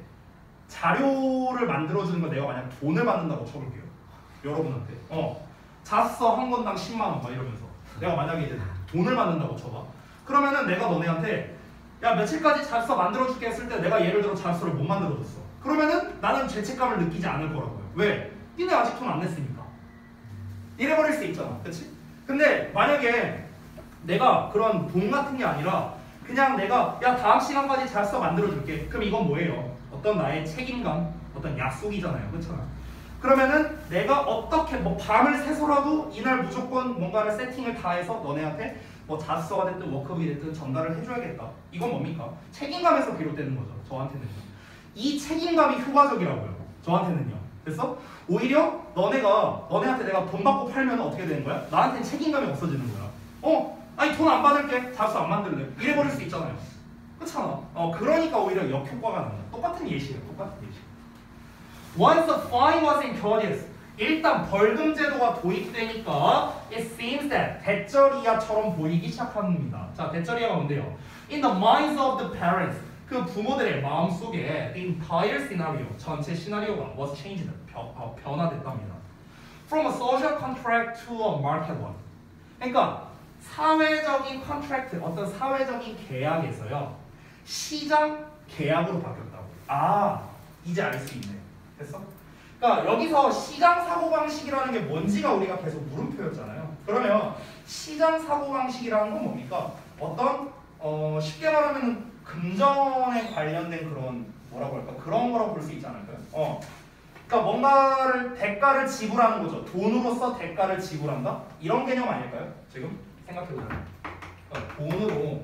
자료를 만들어주는 거 내가 만약 돈을 받는다고 쳐볼게요. 여러분한테 어 잤어 한 건당 십만 원 막 이러면서 내가 만약에 이제 돈을 받는다고 쳐봐. 그러면은 내가 너네한테 야 며칠까지 자습서 만들어줄게 했을 때 내가 예를 들어 자습서를 못 만들어줬어. 그러면은 나는 죄책감을 느끼지 않을 거라고요. 왜? 니네 아직 돈 안 냈으니까. 이래버릴 수 있잖아. 그치? 근데 만약에 내가 그런 돈 같은 게 아니라 그냥 내가 야 다음 시간까지 자습서 만들어줄게. 그럼 이건 뭐예요? 어떤 나의 책임감, 어떤 약속이잖아요. 그렇잖아. 그러면은 내가 어떻게 뭐 밤을 새서라도 이날 무조건 뭔가를 세팅을 다 해서 너네한테 뭐 자습서가 됐든 워크북이 됐든 전달을 해줘야겠다. 이건 뭡니까? 책임감에서 비롯되는 거죠. 저한테는요. 이 책임감이 효과적이라고요. 저한테는요. 됐어? 오히려 너네가 너네한테 내가 돈 받고 팔면 어떻게 되는 거야? 나한테는 책임감이 없어지는 거야. 어? 아니 돈 안 받을게. 자습서 안 만들래. 이래버릴 수 있잖아요. 그렇잖아. 어 그러니까 오히려 역효과가 나는 거야. 똑같은 예시예요. 똑같은 예시. Once the fine was introduced, 일단 벌금 제도가 도입되니까 it seems that 대절이야처럼 보이기 시작합니다. 자, 대절이야가 뭔데요? In the minds of the parents, 그 부모들의 마음 속에 the entire scenario, 전체 시나리오가 was changed, 변, 어, 변화됐답니다. From a social contract to a market one. 그러니까 사회적인 컨트랙트, 어떤 사회적인 계약에서요 시장 계약으로 바뀌었다고. 아, 이제 알 수 있네. 됐어? 그러니까 여기서 시장 사고방식이라는 게 뭔지가 우리가 계속 물음표였잖아요. 그러면 시장 사고방식이라는 건 뭡니까? 어떤 어, 쉽게 말하면 금전에 관련된 그런 뭐라고 할까? 그런 거라고 볼 수 있지 않을까요? 어. 그러니까 뭔가를 대가를 지불하는 거죠. 돈으로서 대가를 지불한다? 이런 개념 아닐까요? 지금 생각해보자면 그러니까 돈으로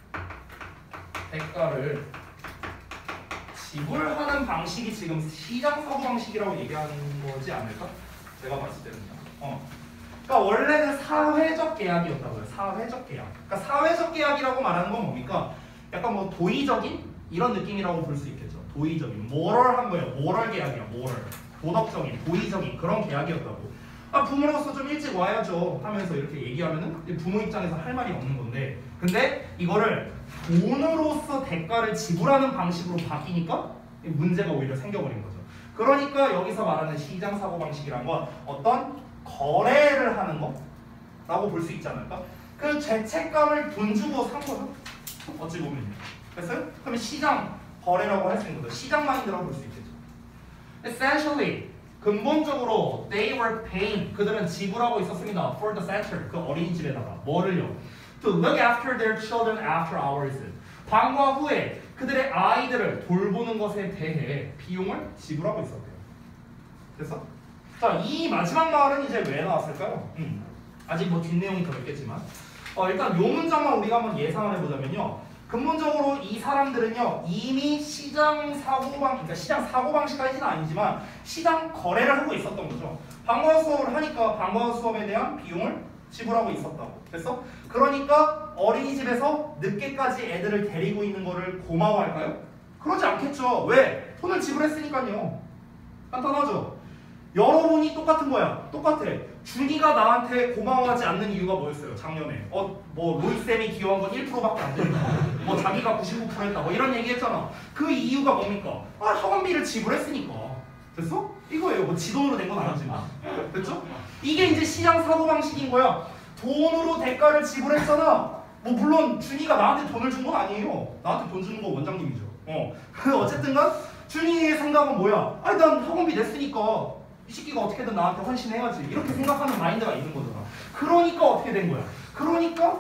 대가를 지불하는 방식이 지금 시장 사고 방식이라고 얘기하는 거지 않을까? 제가 봤을 때는요. 어. 그러니까 원래는 사회적 계약이었다고요. 사회적 계약. 그러니까 사회적 계약이라고 말하는 건 뭡니까? 약간 뭐 도의적인 이런 느낌이라고 볼 수 있겠죠. 도의적인, 모럴한 거예요. 모럴 계약이야. 모럴. 도덕적인, 도의적인 그런 계약이었다고. 아 부모로서 좀 일찍 와야죠 하면서 이렇게 얘기하면은 부모 입장에서 할 말이 없는 건데, 근데 이거를 돈으로서 대가를 지불하는 방식으로 바뀌니까 문제가 오히려 생겨버린 거죠. 그러니까 여기서 말하는 시장 사고 방식이란 건 어떤 거래를 하는 거라고 볼 수 있지 않을까? 그 죄책감을 돈 주고 산 거죠. 어찌 보면요. 됐어요? 그러면 시장 거래라고 할 수 있는 거죠. 시장 마인드라고 볼 수 있겠죠. Essentially 근본적으로 they were paying, 그들은 지불하고 있었습니다. For the center, 그 어린이집에다가 뭐를요? To look after their children after hours. 방과 후에 그들의 아이들을 돌보는 것에 대해 비용을 지불하고 있었대요. 됐어? 자, 이 마지막 말은 이제 왜 나왔을까요? 음, 아직 뭐 뒷내용이 더 있겠지만 어, 일단 요 문장만 우리가 한번 예상을 해보자면요. 근본적으로 이 사람들은요 이미 시장 사고방, 그러니까 시장 사고방식까지는 아니지만 시장 거래를 하고 있었던 거죠. 방과 수업을 하니까 방과 수업에 대한 비용을 지불하고 있었다고. 됐어? 그러니까 어린이집에서 늦게까지 애들을 데리고 있는 거를 고마워할까요? 그러지 않겠죠. 왜? 돈을 지불했으니까요. 간단하죠. 여러분이 똑같은 거야. 똑같아. 준이가 나한테 고마워하지 않는 이유가 뭐였어요? 작년에 어 뭐 로이쌤이 기여한 건 일 퍼센트밖에 안 되니까 뭐 자기가 구십구 퍼센트 했다 뭐 이런 얘기 했잖아. 그 이유가 뭡니까? 아 학원비를 지불했으니까. 됐어? 이거예요. 뭐 지돈으로 된 건 아니지만. 됐죠? 이게 이제 시장 사고방식인 거야. 돈으로 대가를 지불했잖아. 뭐 물론 준이가 나한테 돈을 준 건 아니에요. 나한테 돈 주는 건 원장님이죠. 어. 근데 어쨌든간 준이의 생각은 뭐야? 아니 난 학원비 냈으니까 이 새끼가 어떻게든 나한테 헌신해야지. 이렇게 생각하는 마인드가 있는 거잖아. 그러니까 어떻게 된 거야? 그러니까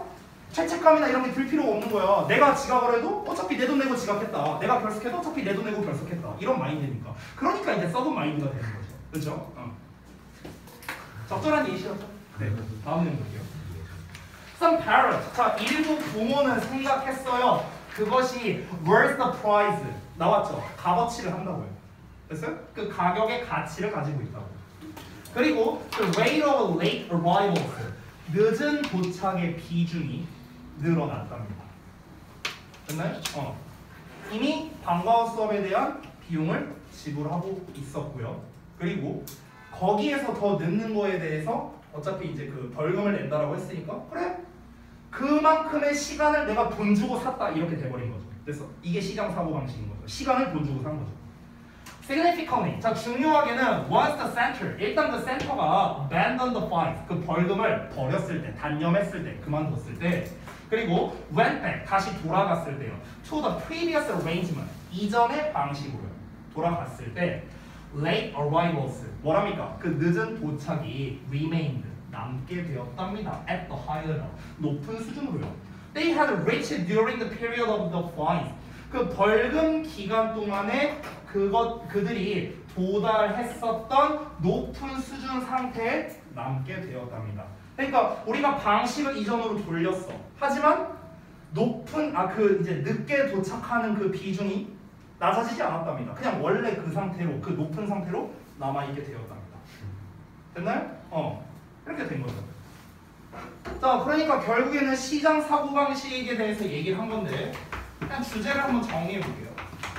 죄책감이나 이런 게 들 필요가 없는 거야. 내가 지각을 해도 어차피 내 돈 내고 지각했다. 내가 결석해도 어차피 내 돈 내고 결석했다. 이런 마인드니까. 그러니까 이제 서브 마인드가 되는 거죠. 그렇죠? 어. 적절한 예시였죠? 네. 다음 내용 볼게요. Some parents. 자, 일부 부모는 생각했어요. 그것이 worth the price. 나왔죠? 값어치를 한다고요. 됐어요? 그 가격의 가치를 가지고 있다고. 그리고 the rate of late arrivals. 늦은 도착의 비중이 늘어났답니다. 됐나요? 어. 이미 방과후 수업에 대한 비용을 지불하고 있었고요. 그리고 거기에서 더 늦는 거에 대해서 어차피 이제 그 벌금을 낸다라고 했으니까 그래 그만큼의 시간을 내가 돈 주고 샀다 이렇게 돼버린 거죠. 그래서 이게 시장 사고 방식인 거죠. 시간을 돈 주고 산 거죠. significantly. 자, 중요하게는 once the center. 일단 그 센터가 abandon the fines. 그 벌금을 버렸을 때, 단념했을 때, 그만뒀을 때. 그리고 went back. 다시 돌아갔을 때요. to the previous arrangement. 이전의 방식으로 돌아갔을 때 late arrivals. 뭐랍니까? 그 늦은 도착이 remained. 남게 되었답니다. at the higher level. 높은 수준으로요. They had reached during the period of the fines. 그 벌금 기간 동안에 그것 그들이 도달했었던 높은 수준 상태에 남게 되었답니다. 그러니까 우리가 방식을 이전으로 돌렸어. 하지만 높은 아 그 이제 늦게 도착하는 그 비중이 낮아지지 않았답니다. 그냥 원래 그 상태로 그 높은 상태로 남아 있게 되었답니다. 됐나요? 어 이렇게 된 거죠. 자, 그러니까 결국에는 시장 사고 방식에 대해서 얘기를 한 건데. 일단 주제를 한번 정리해 볼게요.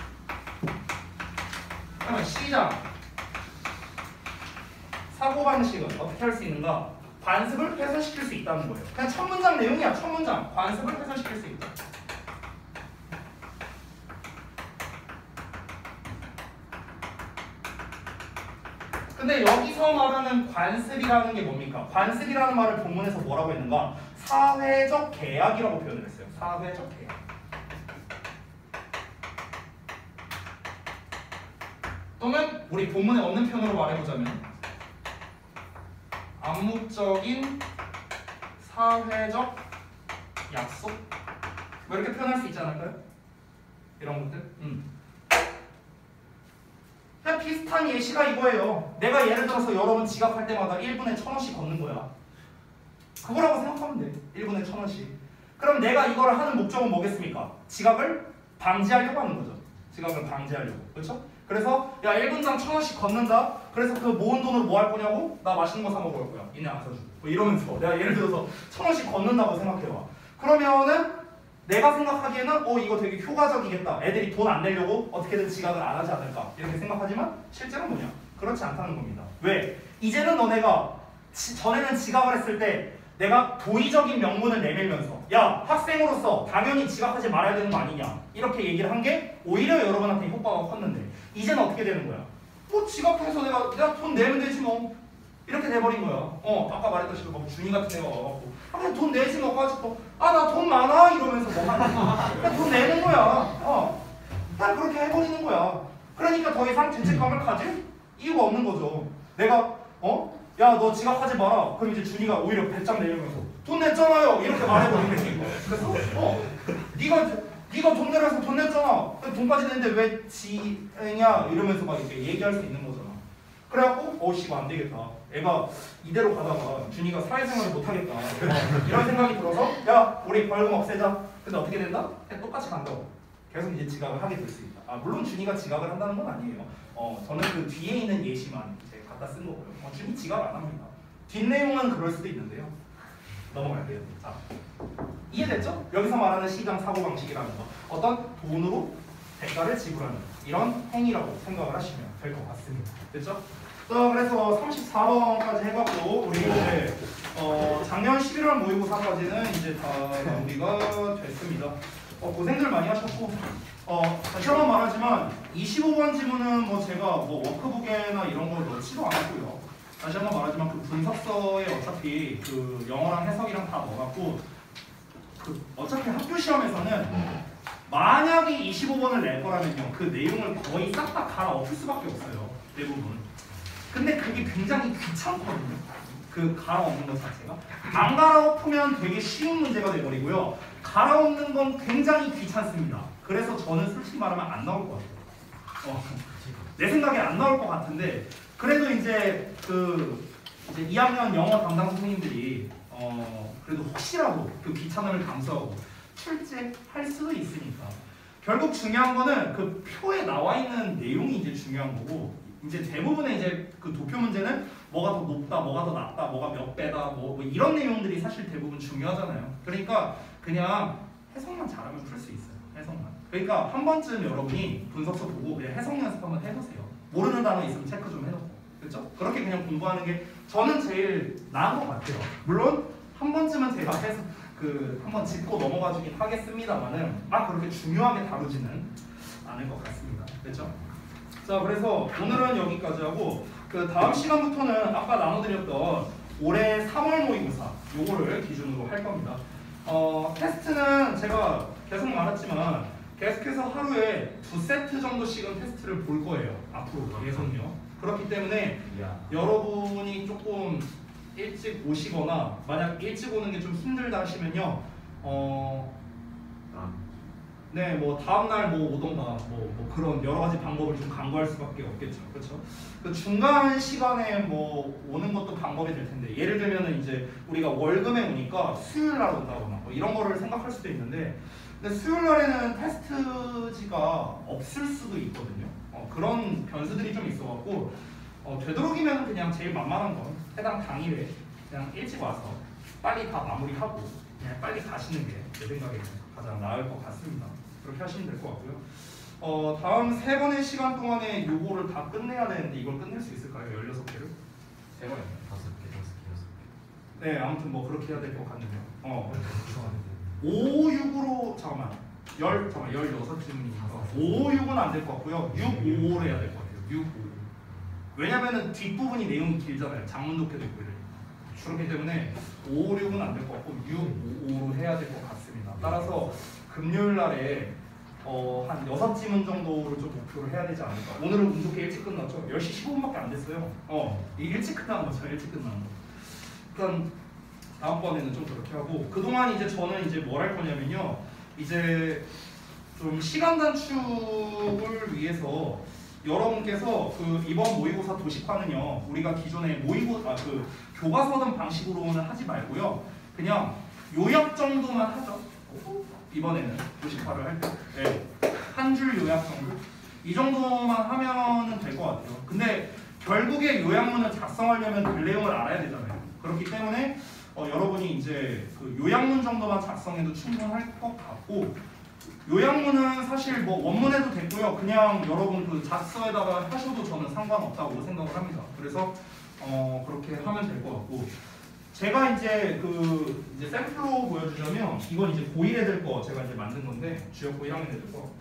그러면 시장 사고방식은 어떻게 할 수 있는가? 관습을 훼손시킬 수 있다는 거예요. 그냥 첫 문장 내용이야. 첫 문장. 관습을 훼손시킬 수 있다. 근데 여기서 말하는 관습이라는 게 뭡니까? 관습이라는 말을 본문에서 뭐라고 했는가? 사회적 계약이라고 표현을 했어요. 사회적 계약. 또는 우리 본문에 없는 표현으로 말해보자면 암묵적인 사회적 약속 뭐 이렇게 표현할 수 있지 않을까요? 이런 것들? 음. 그냥 비슷한 예시가 이거예요. 내가 예를 들어서 여러분 지각할 때마다 일 분에 천 원씩 걷는 거야. 그거라고 생각하면 돼. 일 분에 천 원씩. 그럼 내가 이거를 하는 목적은 뭐겠습니까? 지각을 방지하려고 하는 거죠. 지각을 방지하려고. 그렇죠? 그래서 야 일 분당 천 원씩 걷는다. 그래서 그 모은 돈으로 뭐 할 거냐고? 나 맛있는 거 사 먹을 거야. 얘네 안 사주고. 뭐 이러면서 내가 예를 들어서 천 원씩 걷는다고 생각해봐. 그러면은 내가 생각하기에는 어 이거 되게 효과적이겠다. 애들이 돈 안 내려고 어떻게든 지각을 안 하지 않을까 이렇게 생각하지만 실제는 뭐냐? 그렇지 않다는 겁니다. 왜? 이제는 너네가 지, 전에는 지각을 했을 때 내가 도의적인 명분을 내밀면서 야 학생으로서 당연히 지각하지 말아야 되는 거 아니냐 이렇게 얘기를 한 게 오히려 여러분한테 효과가 컸는데 이제는 어떻게 되는 거야? 뭐 지각해서 내가 내가 돈 내면 되지 뭐 이렇게 돼버린 거야. 어 아까 말했듯이 뭐 준이 같은 애가 와갖고 아 그냥 돈 내지 뭐 가지고 아 나 돈 많아 이러면서 뭐 하는 거야. 그냥 돈 내는 거야. 어 그냥 그렇게 해버리는 거야. 그러니까 더 이상 죄책감을 가질 이유가 없는 거죠. 내가 어? 야 너 지각하지 마라. 그럼 이제 준이가 오히려 배짱 내려면서 돈 냈잖아요 이렇게 말해버리는 거야. 그래서 어 네가 네가 돈 내라서 돈 냈잖아. 돈까지 냈는데 왜 지냐 이러면서 막 이렇게 얘기할 수 있는 거잖아. 그래갖고 어씨 이거 안 되겠다. 애가 이대로 가다가 준이가 사회생활을 못하겠다. 이런 생각이 들어서 야 우리 벌금 없애자. 근데 어떻게 된다? 똑같이 간다고. 계속 이제 지각을 하게 될 수 있다. 아 물론 준이가 지각을 한다는 건 아니에요. 어 저는 그 뒤에 있는 예시만 이제 갖다 쓴 거고요. 어, 준이 지각 안 합니다. 뒷내용은 그럴 수도 있는데요. 넘어갈게요. 자 이해됐죠? 여기서 말하는 시장 사고 방식이라는 거 어떤 돈으로 대가를 지불하는 이런 행위라고 생각을 하시면 될 것 같습니다. 됐죠? 자, 그래서 삼십사 번까지 해봤고 우리 이제 어, 작년 십일월 모의고사까지는 이제 다 마무리가 됐습니다. 어, 고생들 많이 하셨고 어, 다시 한번 말하지만 이십오 번 지문은 뭐 제가 뭐 워크북에나 이런 걸 넣지도 않았고요. 다시 한번 말하지만 그 분석서에 어차피 그 영어랑 해석이랑 다 넣어갖고 그 어차피 학교 시험에서는 만약에 이십오 번을 낼 거라면요 그 내용을 거의 싹 다 갈아엎을 수밖에 없어요. 대부분. 근데 그게 굉장히 귀찮거든요. 그 갈아엎는 것 자체가 안 갈아엎으면 되게 쉬운 문제가 돼버리고요. 갈아엎는 건 굉장히 귀찮습니다. 그래서 저는 솔직히 말하면 안 나올 것 같아요. 어, 내 생각에 안 나올 것 같은데 그래도 이제 그 이제 이 학년 영어 담당 선생님들이 어 그래도 혹시라도 그 귀찮음을 감수하고 출제할 수도 있으니까 결국 중요한 거는 그 표에 나와 있는 내용이 이제 중요한 거고 이제 대부분의 이제 그 도표 문제는 뭐가 더 높다, 뭐가 더 낮다, 뭐가 몇 배다, 뭐, 뭐 이런 내용들이 사실 대부분 중요하잖아요. 그러니까 그냥 해석만 잘하면 풀 수 있어요. 해석만. 그러니까 한 번쯤 여러분이 분석서 보고 그냥 해석 연습 한번 해보세요. 모르는 단어 있으면 체크 좀 해놓고, 그렇죠? 그렇게 그냥 공부하는 게 저는 제일 나은 것 같아요. 물론 한 번쯤은 제가 해석 그 한번 짚고 넘어가주긴 하겠습니다만은 막 그렇게 중요하게 다루지는 않을 것 같습니다. 그렇죠? 자, 그래서 오늘은 여기까지 하고 그 다음 시간부터는 아까 나눠드렸던 올해 삼월 모의고사 요거를 기준으로 할 겁니다. 어, 테스트는 제가 계속 말했지만 계속해서 하루에 두 세트 정도씩은 테스트를 볼 거예요. 앞으로 계속요. 그렇기 때문에 야. 여러분이 조금 일찍 오시거나 만약 일찍 오는 게 좀 힘들다 하시면요. 어, 네, 뭐 다음날 뭐 오던가 뭐, 뭐 그런 여러 가지 방법을 좀 강구할 수밖에 없겠죠, 그렇죠? 그 중간 시간에 뭐 오는 것도 방법이 될 텐데 예를 들면은 이제 우리가 월금에 오니까 수요일 날 온다거나 뭐 이런 거를 생각할 수도 있는데 근데 수요일 날에는 테스트지가 없을 수도 있거든요. 어, 그런 변수들이 좀 있어갖고 어, 되도록이면 그냥 제일 만만한 건 해당 당일에 그냥 일찍 와서 빨리 다 마무리하고 그냥 빨리 가시는 게 제 생각에는 가장 나을 것 같습니다. 그렇게 하시면 될 것 같고요. 어, 다음 세 번의 시간 동안에 요거를 다 끝내야 되는데 이걸 끝낼 수 있을까요? 열여섯 개를? 세 번. 다섯 개, 다섯 개, 여섯 개. 네, 아무튼 뭐 그렇게 해야 될 것 같네요. 어. 오, 육으로 잠깐만. 열 잠깐만 열여섯 질문이니까 오, 육은 안 될 것 같고요. 육, 오로 해야 될 것 같아요. 육, 오. 왜냐면은 뒷부분이 내용이 길잖아요. 장문 독해도 있고 이러니까. 그렇기 때문에 오, 육은 안 될 것 같고 육, 오, 오로 해야 될 것 같습니다. 따라서 금요일 날에 어, 한 여섯 지문 정도를 좀 목표를 해야 되지 않을까. 오늘은 운 좋게 일찍 끝났죠. 열 시 십오 분밖에 안 됐어요. 어, 일찍 끝난 거죠. 일찍 끝난 거. 그러니까 다음번에는 좀 그렇게 하고 그동안 이제 저는 이제 뭘 할 거냐면요. 이제 좀 시간 단축을 위해서 여러분께서 그 이번 모의고사 도식화는요. 우리가 기존에 모의고 아 그 교과서든 방식으로는 하지 말고요. 그냥 요약 정도만 하죠. 이번에는 도식화를 할 때. 네. 한 줄 요약 정도? 이 정도만 하면은 될 것 같아요. 근데 결국에 요약문을 작성하려면 그 내용을 알아야 되잖아요. 그렇기 때문에 어, 여러분이 이제 그 요약문 정도만 작성해도 충분할 것 같고 요약문은 사실 뭐 원문해도 됐고요. 그냥 여러분 그 작서에다가 하셔도 저는 상관없다고 생각을 합니다. 그래서 어, 그렇게 하면 될 것 같고 제가 이제 그 이제 샘플로 보여주자면 이건 이제 고일 애들 거 제가 이제 만든 건데 주역고 일 학년 애들 거.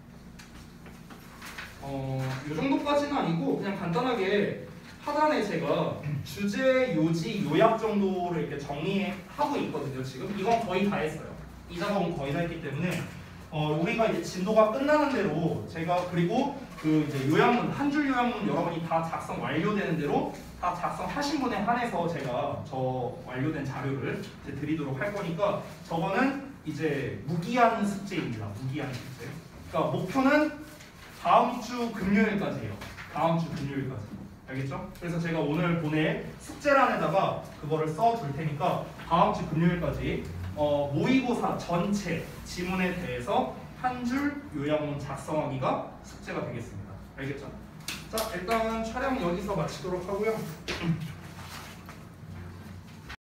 어, 이 정도까지는 아니고 그냥 간단하게 하단에 제가 주제, 요지, 요약 정도를 이렇게 정리하고 있거든요. 지금 이건 거의 다 했어요. 이 작업은 거의 다 했기 때문에 어, 우리가 이제 진도가 끝나는 대로 제가 그리고 그 이제 요약문 한 줄 요약문 여러분이 다 작성 완료되는 대로 다 작성하신 분에 한해서 제가 저 완료된 자료를 이제 드리도록 할 거니까 저거는 이제 무기한 숙제입니다. 무기한 숙제. 그러니까 목표는 다음 주 금요일까지예요. 다음 주 금요일까지. 알겠죠? 그래서 제가 오늘 보낼 숙제란에다가 그거를 써둘 테니까 다음 주 금요일까지 어, 모의고사 전체 지문에 대해서 한 줄 요약문 작성하기가 숙제가 되겠습니다. 알겠죠? 자, 일단 촬영 여기서 마치도록 하고요.